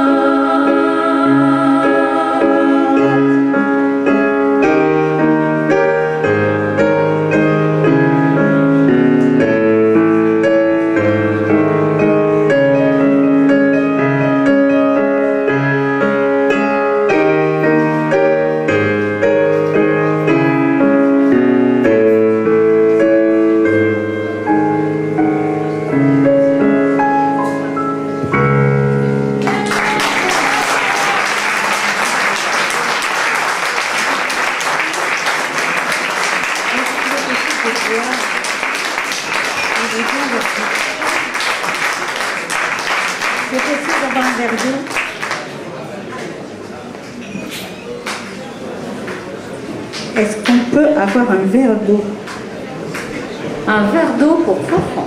Est-ce qu'on peut avoir un verre d'eau? Un verre d'eau pour Florent.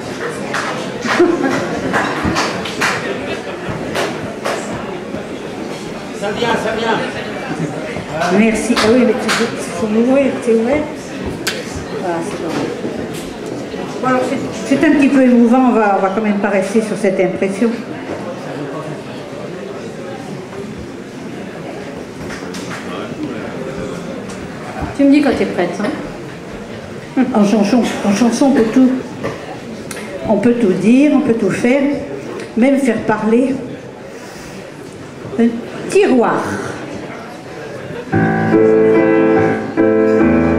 Ça vient, ça vient. Merci. Ah oui, mais tu faut m'ouvrir, t'es ouvert? Voilà, c'est bon. Bon, alors, c'est un petit peu émouvant, on va, on va quand même pas rester sur cette impression. Tu me dis quand tu es prête. Hein? En chanson, en chanson, on peut tout. On peut tout dire, on peut tout faire, même faire parler. Un tiroir.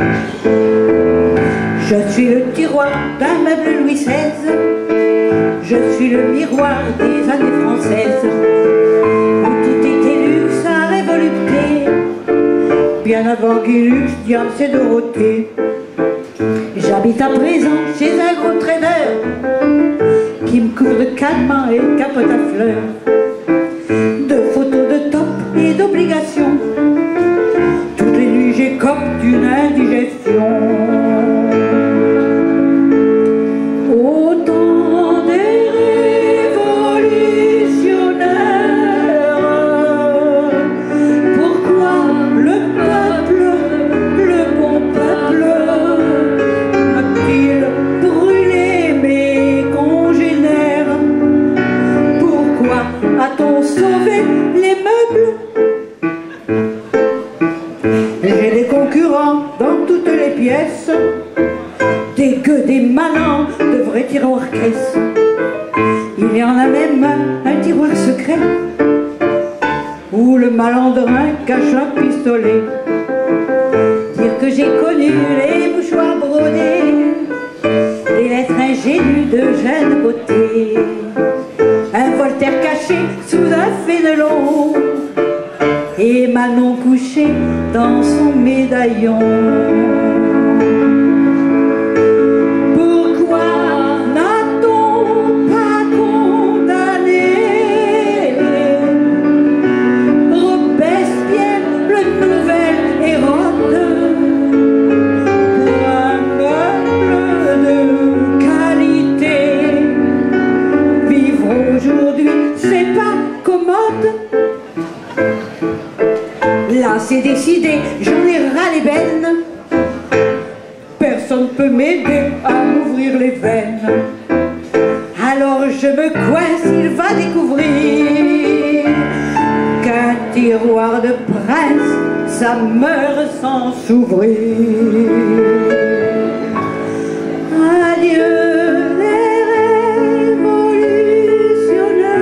Je suis le tiroir d'un meuble Louis seize. Je Je suis le miroir des années françaises, où tout était luxe à révoluter, bien avant Guilux, Diams et Dorothée. J'habite à présent chez un gros trader qui me couvre de calmant et de capote à fleurs, de photos de top et d'obligations. Toutes les nuits j'écope d'une indigestion. Autant des révolutionnaires, pourquoi le peuple, le bon peuple, a-t-il brûlé mes congénères? Pourquoi a-t-on sauvé les meubles? J'ai des concurrents dans toutes les pièces, des gueux, des malins, de vrais tiroirs caisses. Il y en a même un tiroir secret où le malandrin cache un pistolet. Dire que j'ai connu les mouchoirs brodés, les lettres ingénues de jeune beauté, un Voltaire caché sous un fénelon et Manon couché dans son médaillon. Pourquoi n'a-t-on pas condamné Robespierre, le nouvel Hérode, pour un meuble de qualité? Vivre aujourd'hui, c'est pas commode. Là c'est décidé, j'en ai ras les veines. Personne peut m'aider à m'ouvrir les veines. Alors je me coince, il va découvrir qu'un tiroir de prince, ça meurt sans s'ouvrir. Adieu les révolutionnaires,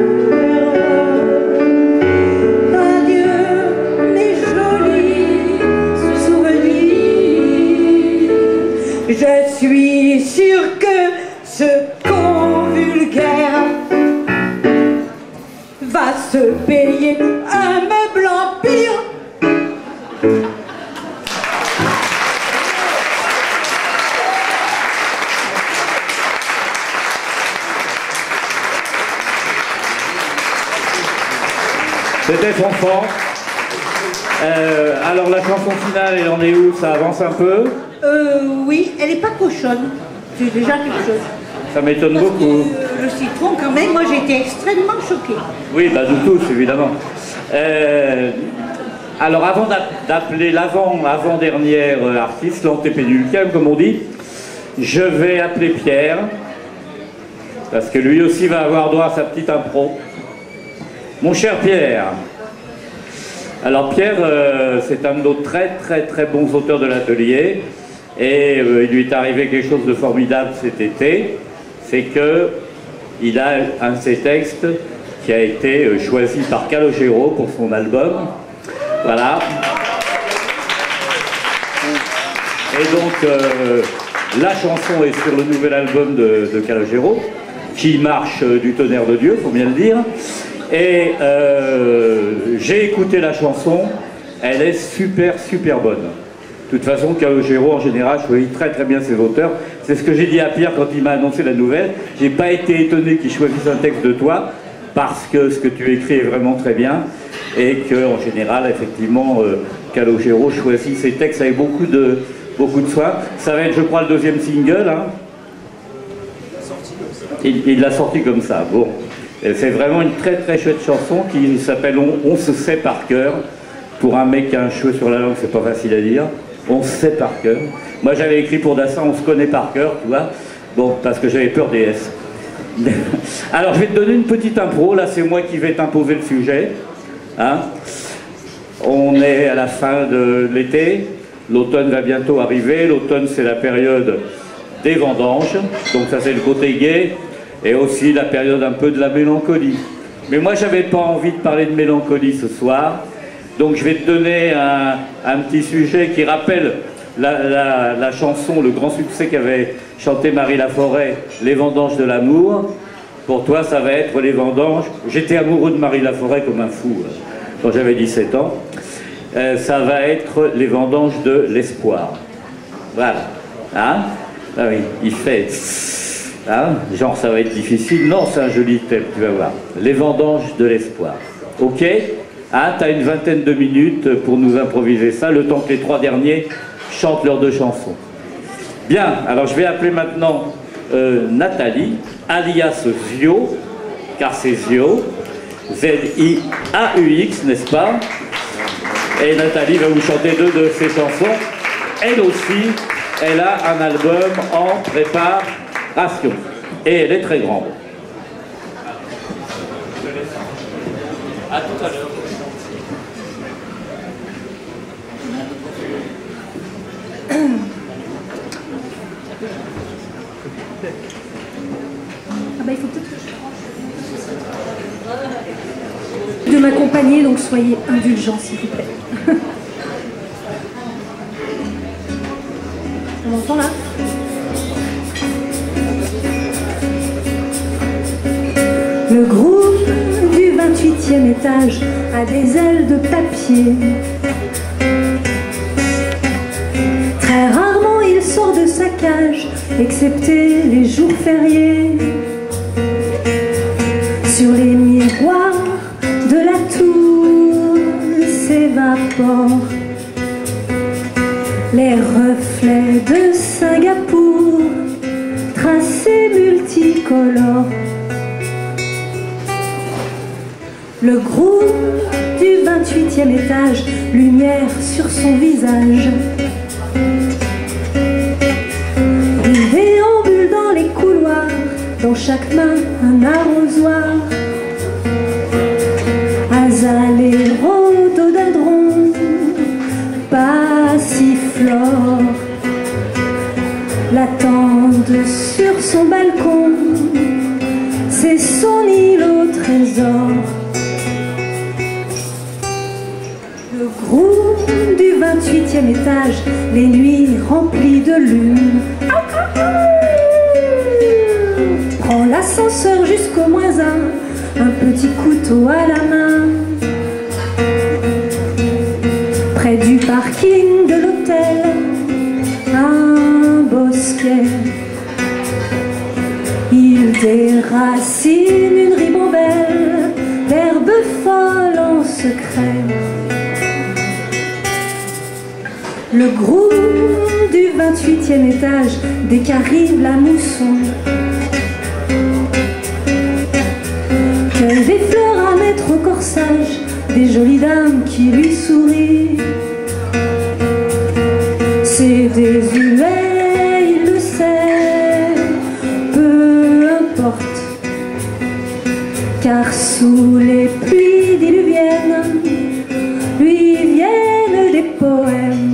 je suis sûr que ce con vulgaire va se payer un meuble empire. C'était Fonfon. Euh, alors la chanson finale, elle en est où? Ça avance un peu? Euh, oui, elle n'est pas cochonne. C'est déjà quelque chose. Ça m'étonne Parce beaucoup. que, euh, le citron, quand même, moi j'ai été extrêmement choquée. Oui, bah nous tous, évidemment. Euh, alors avant d'appeler l'avant, avant-dernière artiste, l'antépénultième, comme on dit, je vais appeler Pierre, parce que lui aussi va avoir droit à sa petite impro. Mon cher Pierre. Alors Pierre, euh, c'est un de nos très très très bons auteurs de l'atelier, et euh, il lui est arrivé quelque chose de formidable cet été, c'est que il a un de ses textes qui a été euh, choisi par Calogero pour son album. Voilà. Et donc euh, la chanson est sur le nouvel album de, de Calogero, qui marche euh, du tonnerre de Dieu, faut bien le dire. Et euh, j'ai écouté la chanson, elle est super super bonne. De toute façon, Calogero en général choisit très très bien ses auteurs. C'est ce que j'ai dit à Pierre quand il m'a annoncé la nouvelle. J'ai pas été étonné qu'il choisisse un texte de toi, parce que ce que tu écris est vraiment très bien, et qu'en général, effectivement, euh, Calogero choisit ses textes avec beaucoup de, beaucoup de soin. Ça va être, je crois, le deuxième single. Hein. Il l'a sorti comme ça. Bon. C'est vraiment une très très chouette chanson qui s'appelle on, on se sait par cœur. Pour un mec qui a un cheveu sur la langue, c'est pas facile à dire. On se sait par cœur. Moi j'avais écrit pour Dassin, on se connaît par cœur, tu vois. Bon, parce que j'avais peur des S. Alors je vais te donner une petite impro, là c'est moi qui vais t'imposer le sujet. Hein, on est à la fin de l'été, l'automne va bientôt arriver. L'automne c'est la période des vendanges, donc ça c'est le côté gai. Et aussi la période un peu de la mélancolie. Mais moi, j'avais pas envie de parler de mélancolie ce soir, donc je vais te donner un, un petit sujet qui rappelle la, la, la chanson, le grand succès qu'avait chanté Marie Laforêt, Les vendanges de l'amour. Pour toi, ça va être les vendanges. J'étais amoureux de Marie Laforêt comme un fou euh, quand j'avais dix-sept ans. Euh, ça va être les vendanges de l'espoir. Voilà. Hein? Ah oui, il fait... Hein? Genre, ça va être difficile. Non, c'est un joli thème, tu vas voir. Les vendanges de l'espoir. Ok? Hein? Tu as une vingtaine de minutes pour nous improviser ça, le temps que les trois derniers chantent leurs deux chansons. Bien, alors je vais appeler maintenant euh, Nathalie, alias Zio, car c'est Zio, Z I A U X, n'est-ce pas? Et Nathalie va vous chanter deux de ses chansons. Elle aussi, elle a un album en préparation. Et elle est très grande. À tout à l'heure. Ah bah il faut peut-être que je de m'accompagner, donc soyez indulgents s'il vous plaît. On m'entend là? Le groupe du vingt-huitième étage a des ailes de papier. Très rarement il sort de sa cage, excepté les jours fériés. Sur les miroirs de la tour s'évaporent les reflets de Singapour, tracés multicolores. Le groupe du vingt-huitième étage, lumière sur son visage. Il déambule dans les couloirs, dans chaque main un arrosoir. Azalée, rhododendron, passiflore l'attendent sur son balcon. C'est son île au trésor. Le groupe du vingt-huitième étage, les nuits remplies de lune, prend l'ascenseur jusqu'au moins un, un petit couteau à la main. Près du parking de l'hôtel, un bosquet. Il déracine une ribambelle d'herbe folle en secret. Le groupe du vingt-huitième étage, dès qu'arrive la mousson, cueille des fleurs à mettre au corsage des jolies dames qui lui sourient. C'est désuet, il le sait, peu importe, car sous les pluies diluviennes lui viennent des poèmes.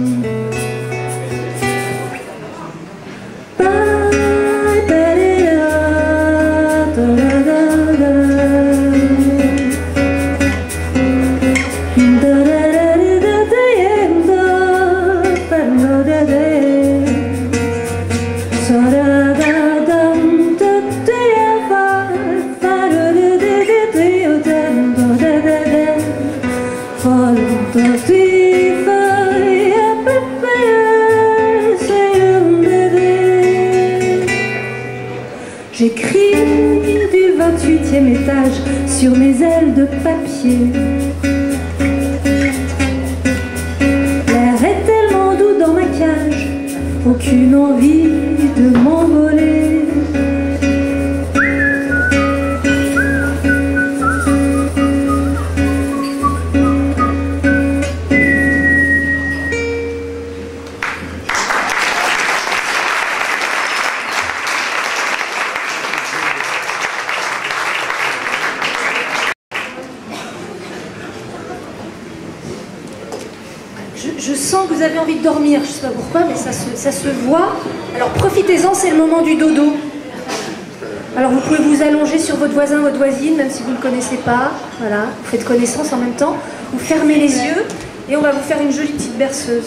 J'écris du vingt-huitième étage sur mes ailes de papier. L'air est tellement doux dans ma cage, aucune envie de m'envoler. Je sens que vous avez envie de dormir, je ne sais pas pourquoi, mais ça se, ça se voit. Alors profitez-en, c'est le moment du dodo. Alors vous pouvez vous allonger sur votre voisin, votre voisine, même si vous ne le connaissez pas. Voilà, vous faites connaissance en même temps. Vous fermez les yeux et on va vous faire une jolie petite berceuse.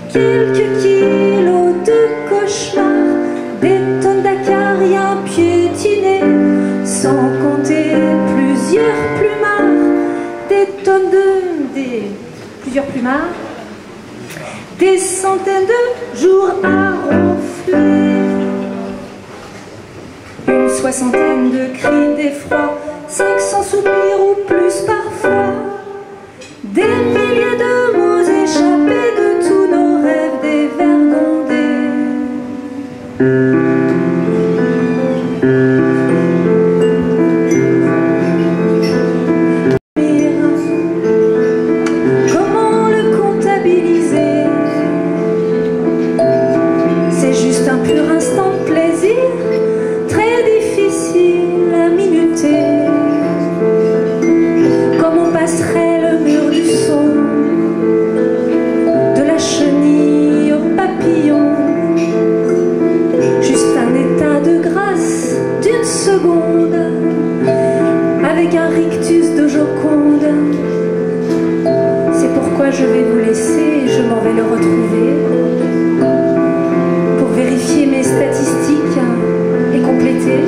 quelques kilos de cauchemar, des tonnes d'acariens piétinés, sans compter plusieurs plumards, des tonnes de... des... plusieurs plumards, des centaines de jours à ronfler, une soixantaine de cris d'effroi, cinq cents soupirs ou plus parfois, des milliers de mots échappés de tous nos rêves dévergondés. Comment le comptabiliser? C'est juste un pur instant de plaisir, très difficile à minuter. Comme on passerait le mur du son, de la chenille au papillon, juste un état de grâce d'une seconde, avec un rictus de Joconde. C'est pourquoi je vais vous laisser et je m'en vais le retrouver pour vérifier mes statistiques et compléter.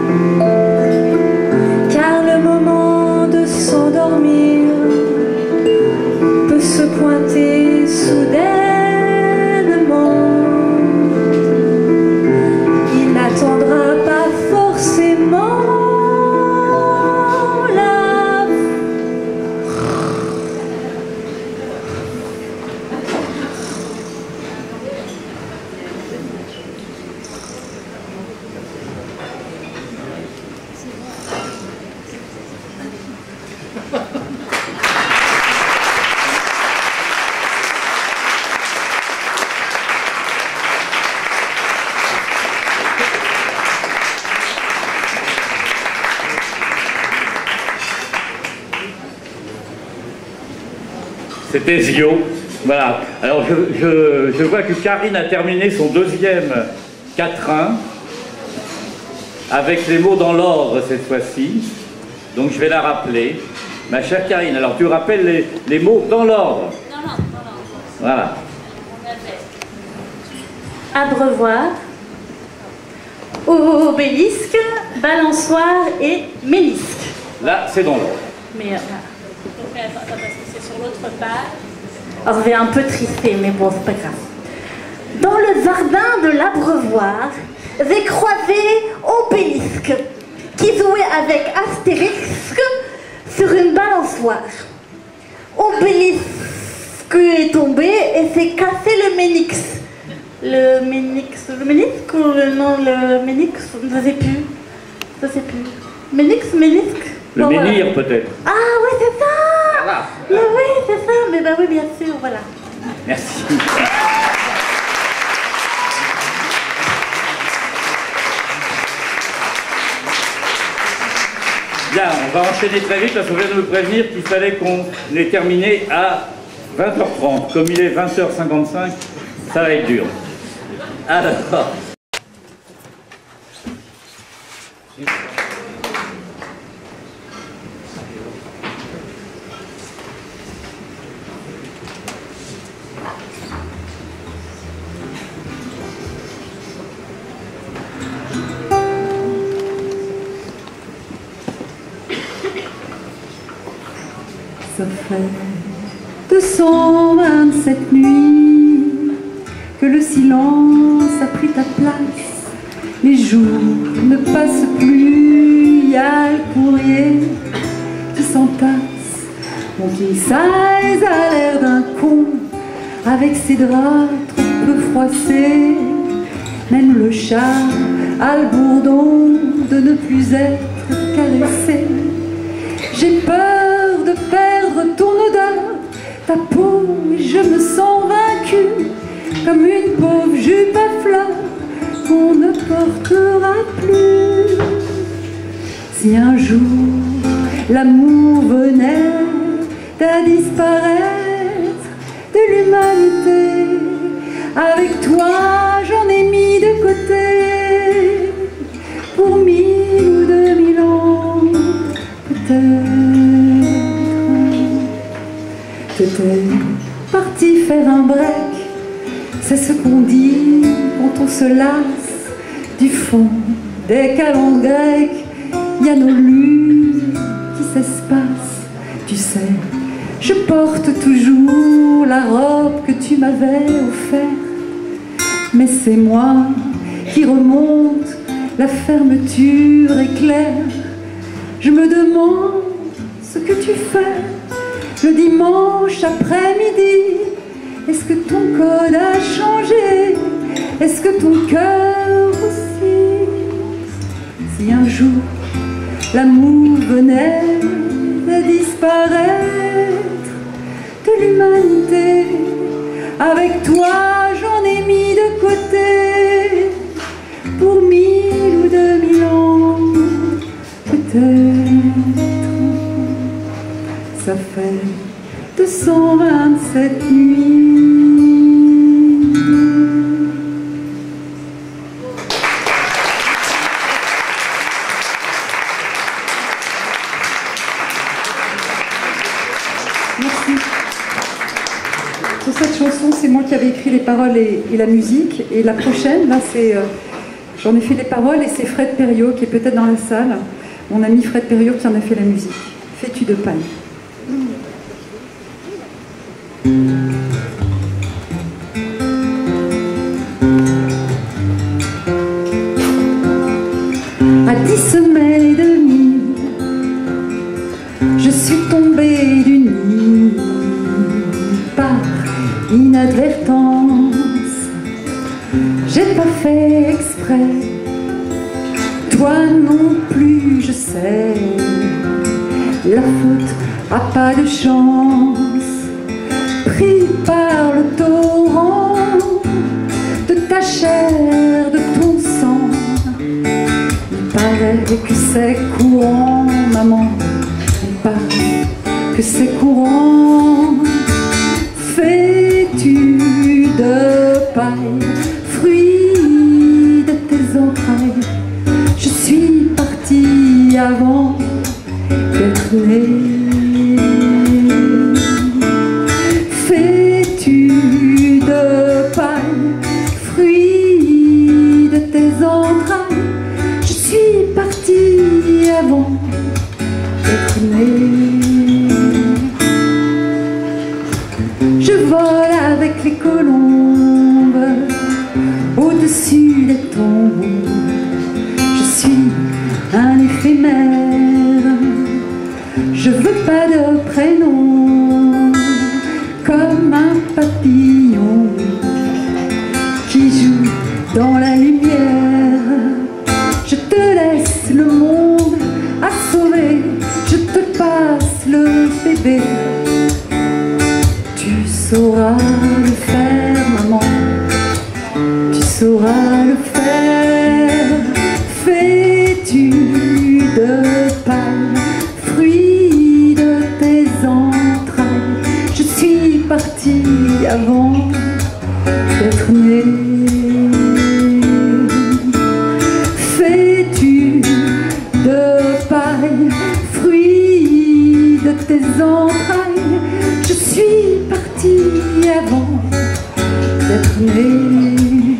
Car le moment de s'endormir peut se pointer soudainement. Il n'attendra pas forcément la... C'était Zio. Voilà. Alors je, je, je vois que Karine a terminé son deuxième quatrain avec les mots dans l'ordre cette fois-ci. Donc je vais la rappeler. Ma chère Karine, alors tu rappelles les, les mots dans l'ordre. Non, non, dans l'ordre. Voilà. Abreuvoir, obélisque, balançoire et ménisque. Là, c'est dans l'ordre. Mais euh, donc, attends, attends, parce que c'est sur l'autre page. Alors, je vais un peu trister, mais bon, c'est pas grave. Dans le jardin de l'Abreuvoir, j'ai croisé Obélisque, qui jouait avec Astérix sur une balançoire. Obélisque est tombé et s'est cassé le ménix. Le ménix, le ménisque ou le, non, le ménix, je ne sais plus. Je ne sais plus. Ménix, ménisque. Le bon, menhir voilà. peut-être. Ah oui, c'est ça. Voilà. Mais oui, c'est ça. Mais bah oui, bien sûr, voilà. Merci. Bien, on va enchaîner très vite parce qu'on vient de me prévenir qu'il fallait qu'on ait terminé à vingt heures trente. Comme il est vingt heures cinquante-cinq, ça va être dur. Alors. Ça fait deux cent vingt-sept nuits que le silence a pris ta place. Les jours ne passent plus, il y a le courrier qui s'entasse. Mon king size a l'air d'un con, avec ses draps trop peu froissés. Même le chat a le bourdon de ne plus être caressé. J'ai peur de perdre ton odeur, ta peau, et je me sens vaincue, comme une pauvre jupe à fleurs qu'on ne portera plus. Si un jour l'amour venait à disparaître de l'humanité, avec toi j'en ai mis de côté pour mille ou deux mille ans, peut-être. T'étais parti faire un break C'est ce qu'on dit quand on se lasse du fond des calendes grecques. Il y a nos lunes qui s'espacent, tu sais. Je porte toujours la robe que tu m'avais offerte, mais c'est moi qui remonte la fermeture éclair. Je me demande ce que tu fais le dimanche après-midi. Est-ce que ton code a changé? Est-ce que ton cœur aussi? Si un jour l'amour venait de disparaître de l'humanité, avec toi j'en ai mis de côté pour mille ou deux mille ans, peut-être. Ça fait deux cent vingt-sept nuits. Merci. Sur cette chanson, c'est moi qui avais écrit les paroles et, et la musique. Et la prochaine, là, c'est... Euh, j'en ai fait les paroles et c'est Fred Perriot qui est peut-être dans la salle. Mon ami Fred Perriot qui en a fait la musique. Fais-tu de paille. À dix semaines et demie, je suis tombée du nid par inadvertance. J'ai pas fait exprès, toi non plus, je sais. La faute a pas de chance. Pris par le torrent de ta chair, de ton sang. Il paraît que c'est courant, maman. Il paraît que c'est courant. Fais-tu de paille, fruit de tes entrailles? Je suis partie avant d'être née. Fais-tu de paille, fruit de tes entrailles? Je suis partie avant d'être née. Je vole avec les colombes au-dessus des tombes. Je suis un éphémère. Je veux pas de prénom, comme un papillon qui joue dans la lumière. Je te laisse le monde à sauver, je te passe le bébé. Tu sauras le faire, maman, tu sauras le faire. Fais-tu de paille, fruit de tes entrailles? Je suis partie avant d'être née. Fais-tu de paille, fruit de tes entrailles? Je suis partie avant d'être née.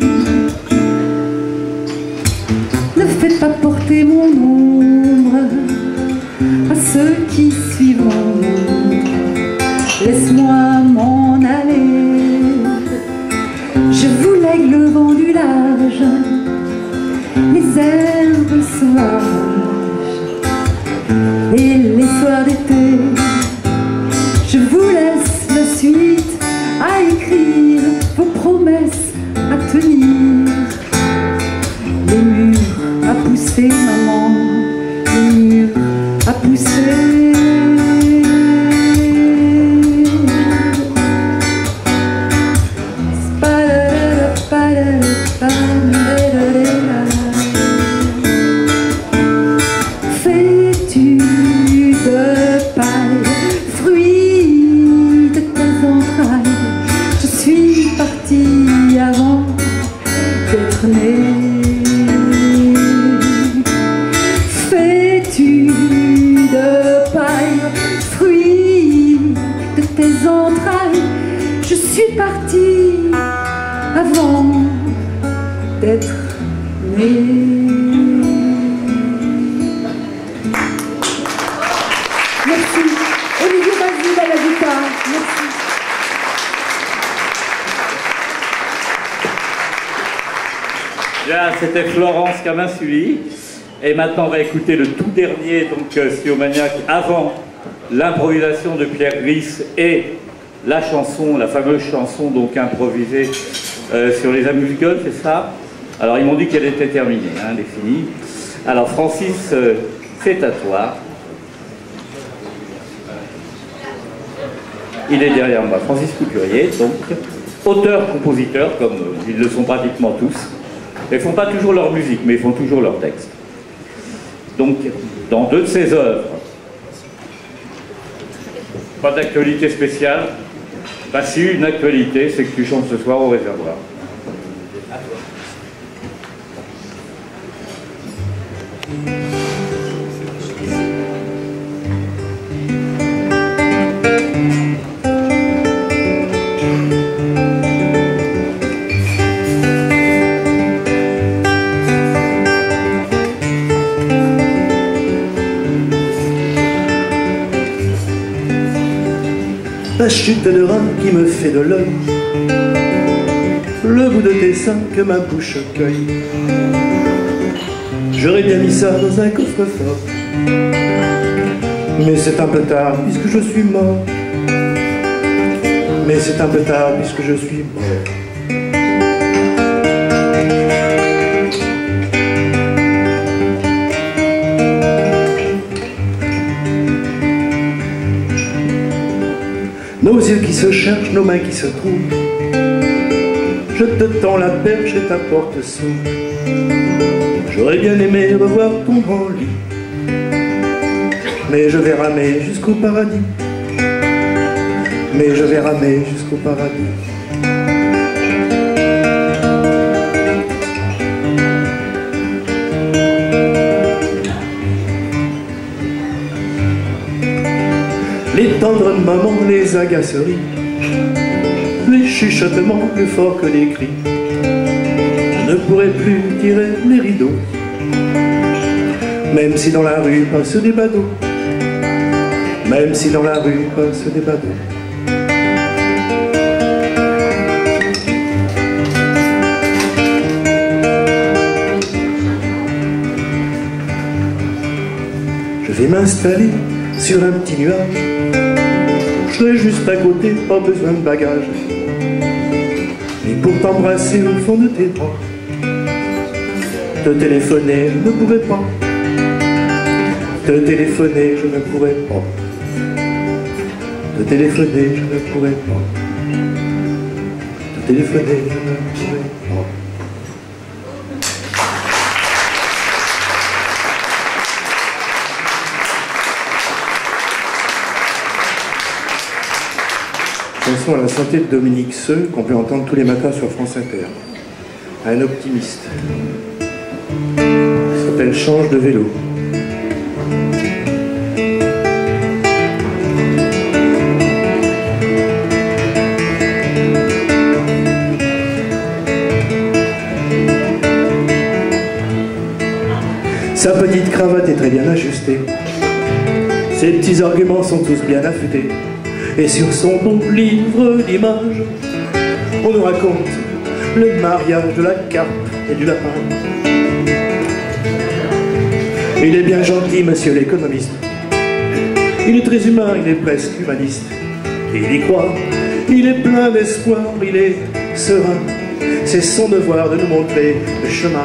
Ne fais pas porter mon ombre à ceux qui suivront. Laisse-moi m'en aller. Je vous lègue le vent du large, les herbes sauvages et les soirs d'été. Je vous laisse la suite à écrire, vos promesses à tenir. Les murs à pousser, maman, les murs à pousser. Fais-tu de paille, fruit de tes entrailles? Je suis partie avant d'être née. Fais-tu de paille, fruit de tes entrailles? Je suis partie avant d'être né. Merci. Olivier Basile à la guitare. Merci. Bien, c'était Florence Camansuli. Et maintenant, on va écouter le tout dernier, donc euh, Stylomaniac, avant l'improvisation de Pierre Brice et la chanson, la fameuse chanson donc improvisée euh, sur les amuse-gueules, c'est ça? Alors, ils m'ont dit qu'elle était terminée, hein, elle est finie. Alors, Francis, euh, c'est à toi. Il est derrière moi, Francis Couturier, donc auteur-compositeur, comme euh, ils le sont pratiquement tous. Ils ne font pas toujours leur musique, mais ils font toujours leur texte. Donc, dans deux de ses œuvres, pas d'actualité spéciale. Bah si, une actualité, c'est que tu chantes ce soir au Réservoir. À toi. La chute de rein qui me fait de l'œil, le bout de tes seins que ma bouche cueille. J'aurais bien mis ça dans un coffre-fort, mais c'est un peu tard puisque je suis mort. Mais c'est un peu tard puisque je suis mort. Nos yeux qui se cherchent, nos mains qui se trouvent, je te tends la perche et ta porte s'ouvre. J'aurais bien aimé revoir ton grand lit, mais je vais ramer jusqu'au paradis. Mais je vais ramer jusqu'au paradis. Les tendres moments, les agaceries, les chuchotements plus forts que les cris. On ne pourrait plus tirer les rideaux, même si dans la rue passent des badauds. Même si dans la rue passent des badauds. Je vais m'installer sur un petit nuage. Je serai juste à côté, pas besoin de bagages. Et pour t'embrasser au fond de tes bras, te téléphoner, je ne pourrais pas. Te téléphoner, je ne pourrais pas. Te téléphoner, je ne pourrais pas. Te téléphoner, je ne pourrais pas. Chanson à la santé de Dominique Seux, qu'on peut entendre tous les matins sur France Inter. Un optimiste. Ça s'appelle Change de vélo. Sa petite cravate est très bien ajustée. Ses petits arguments sont tous bien affûtés. Et sur son beau livre d'images, on nous raconte le mariage de la carpe et du lapin. Il est bien gentil, monsieur l'économiste. Il est très humain, il est presque humaniste. Et il y croit, il est plein d'espoir, il est serein. C'est son devoir de nous montrer le chemin.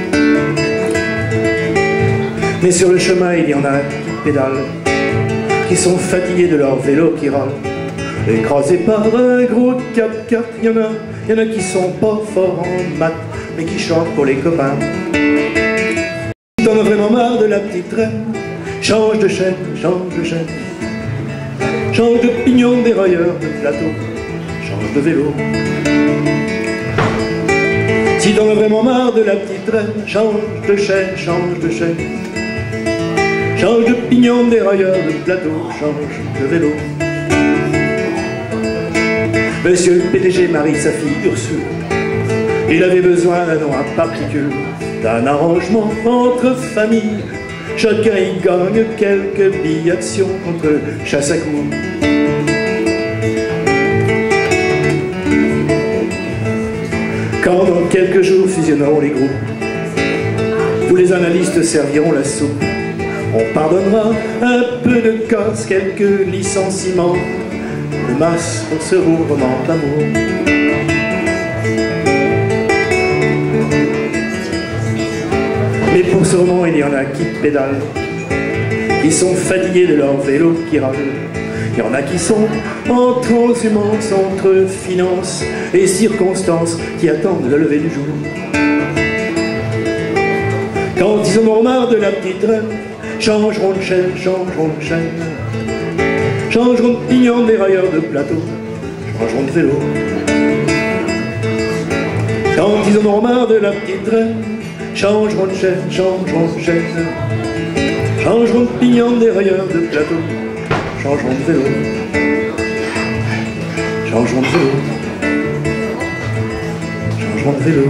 Mais sur le chemin, il y en a qui pédalent, qui sont fatigués de leur vélo qui râle. Écrasés par un gros quatre quatre, il y en a, il y en a qui sont pas forts en maths, mais qui chantent pour les copains. Si t'en as vraiment marre de la petite reine, change de chaîne, change de chaîne. Change de pignon dérailleur de plateau, change de vélo. Si t'en as vraiment marre de la petite reine, change de chaîne, change de chaîne. Change de pignon dérailleur de plateau, change de vélo. Monsieur le P D G marie sa fille Ursule Il avait besoin d'un nom à particules, d'un arrangement entre familles. Chacun y gagne quelques billes actions contre chasse à cour. Quand dans quelques jours fusionneront les groupes, tous les analystes serviront la soupe. On pardonnera un peu de casse, quelques licenciements de masse pour ce roman d'amour. Mais pour ce roman, il y en a qui pédalent, qui sont fatigués de leur vélo qui râle. Il y en a qui sont en transhumance entre finances et circonstances, qui attendent le lever du jour. Quand ils en ont marre de la petite reine, changeront de chaîne, changeront de chaîne, changeront de pignon, dérailleurs de plateau, changeront de vélo. Quand ils en ont marre de la petite reine, changeront de chaîne, changeront de chaîne, changeront de pignon, dérailleurs de plateau, changeront de vélo, changeront de vélo, changeront de vélo.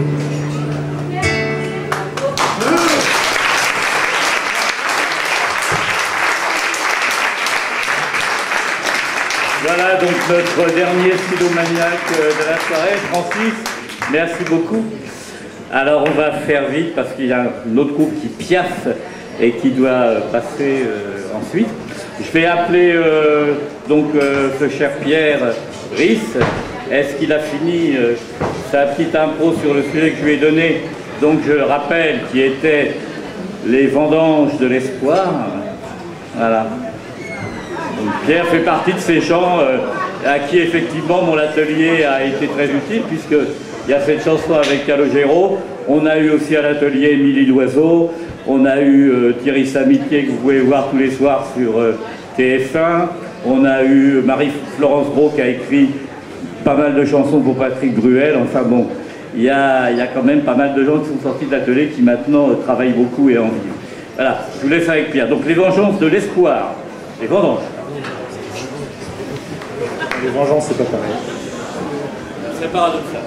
Voilà donc notre dernier stylomaniaque de la soirée. Francis, merci beaucoup. Alors on va faire vite parce qu'il y a un autre groupe qui piaffe et qui doit passer euh, ensuite. Je vais appeler euh, donc euh, ce cher Pierre Risse. Est-ce qu'il a fini euh, sa petite impro sur le sujet que je lui ai donné? Donc je le rappelle, qui était les vendanges de l'espoir. Voilà. Donc Pierre fait partie de ces gens euh, à qui effectivement mon atelier a été très utile, puisqu'il y a cette chanson avec Calogero. On a eu aussi à l'atelier Émilie Loiseau, on a eu euh, Thierry Samitier que vous pouvez voir tous les soirs sur euh, T F un, on a eu Marie-Florence Gros qui a écrit pas mal de chansons pour Patrick Bruel. Enfin bon, il y a, y a quand même pas mal de gens qui sont sortis de l'atelier qui maintenant euh, travaillent beaucoup et en vivent. Voilà, je vous laisse avec Pierre. Donc les vengeances de l'espoir, les vendanges. Les vengeances, c'est pas pareil. C'est paradoxal.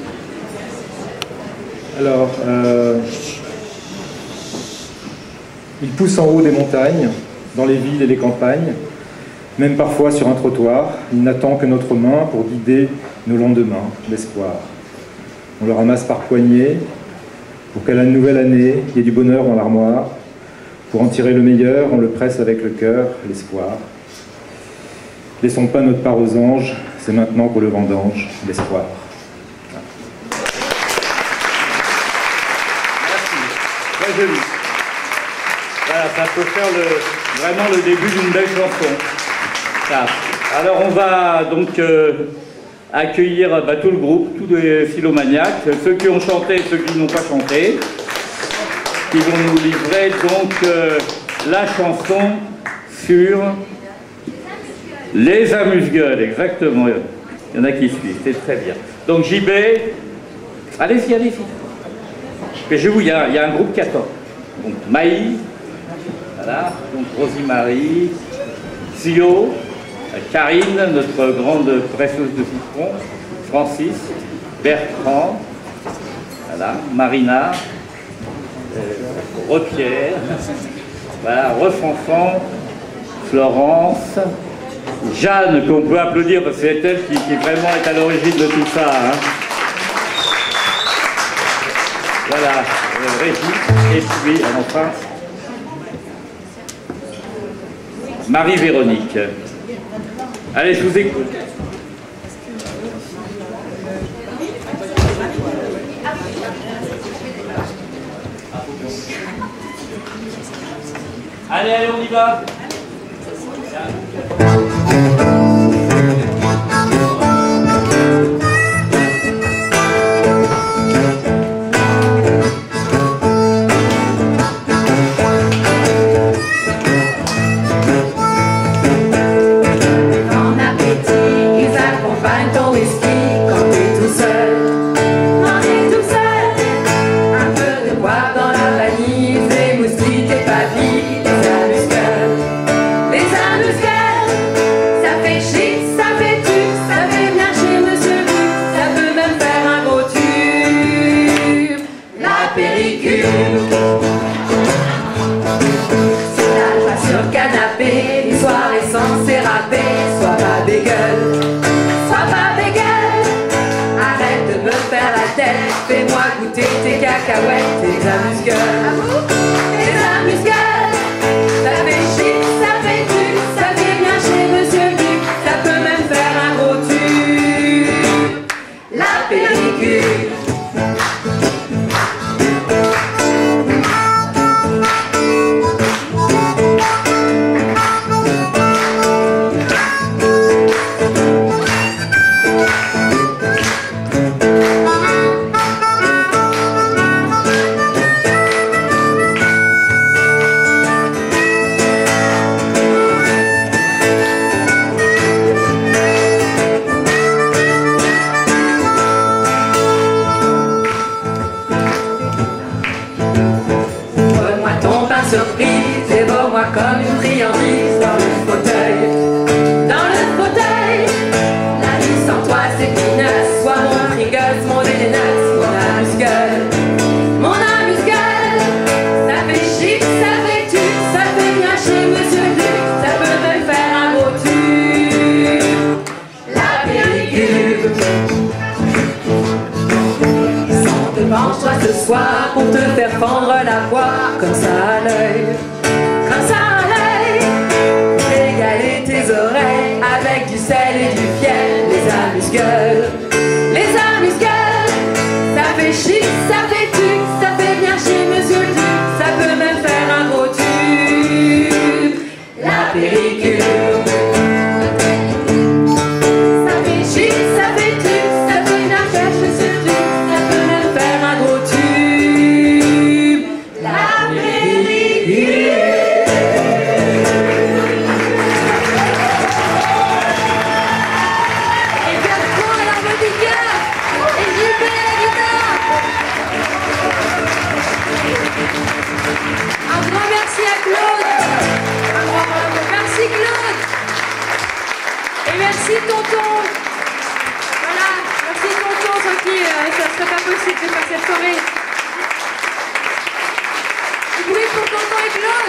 Alors, euh, il pousse en haut des montagnes, dans les villes et les campagnes, même parfois sur un trottoir. Il n'attend que notre main pour guider nos lendemains, l'espoir. On le ramasse par poignées, pour qu'à la nouvelle année, il y ait du bonheur dans l'armoire. Pour en tirer le meilleur, on le presse avec le cœur, l'espoir. Laissons pas notre part aux anges, c'est maintenant qu'on le vendange, l'espoir. Merci, très joli. Voilà, ça peut faire le, vraiment le début d'une belle chanson. Ça. Alors on va donc euh, accueillir bah, tout le groupe, tous les philomaniaques, ceux qui ont chanté et ceux qui n'ont pas chanté, qui vont nous livrer donc euh, la chanson sur les amuse-gueules, exactement. Il y en a qui suivent, c'est très bien. Donc J B, allez-y, allez-y. Mais je vous, il y, a, il y a un groupe qui attend. Donc Maï, voilà, donc Rosie-Marie, Zio, Karine, notre grande presseuse de citron, Francis, Bertrand, voilà, Marina, euh, Repierre, voilà, Refanfan, Florence, Jeanne, qu'on peut applaudir parce que c'est elle qui, qui vraiment est à l'origine de tout ça. Hein. Voilà, euh, Régis, et puis enfin Marie-Véronique. Allez, je vous écoute. Allez, allez, on y va. Les amuse-gueules, amuse-gueule. Sois pas bégueule, arrête de me faire la tête. Fais-moi goûter tes cacahuètes, tes amuse-gueules. Tes amuse-gueules, ça fait chic, ça fait du, ça fait bien chez Monsieur le Duc. Ça peut même faire un gros tube. La péricule. Surprise, dévore-moi comme une friandise dans le fauteuil, dans le fauteuil. La vie sans toi c'est pinasse, sois mon Pringles, mon dénénax, mon amuse-gueule, mon amuse-gueule. Ça fait chic, ça fait tu, ça fait bien chez Monsieur le Duc, ça peut me faire un gros tube. La péricule. Sans te penche-toi ce soir pour te faire fendre la poire, comme ça à l'œil, comme ça à l'œil. Régaler tes oreilles avec du sel et du fiel. Les amuse-gueules, les amuse-gueules. Ça fait chic, ça fait tu, ça fait bien chez Monsieur le Duc, ça peut même faire un gros tube. La péricule. Ça fait chic, ça fait tu, ça fait bien chez Monsieur le Duc, ça peut même faire un gros tube. La péricule. Et Bertrand à l'harmonica et J P à la guitare. Un grand merci à Claude. Un grand bravo. Merci Claude. Et merci Tonton. Voilà, merci Tonton, sans qui euh, ça ne serait pas possible de faire cette soirée. Du bruit pour Tonton et Claude.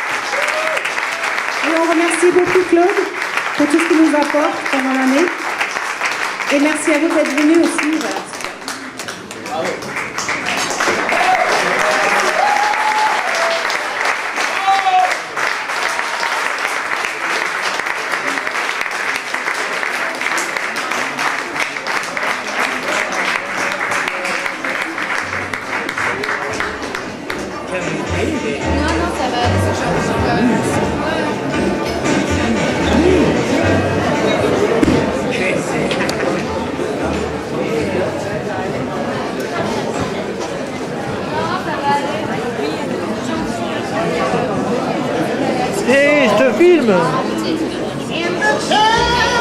Et on remercie beaucoup Claude pour tout ce qu'il nous apporte pendant l'année. Et merci à vous d'être venus aussi. Voilà. Non, non, ça va, c'est Hé, je te filme! chaud.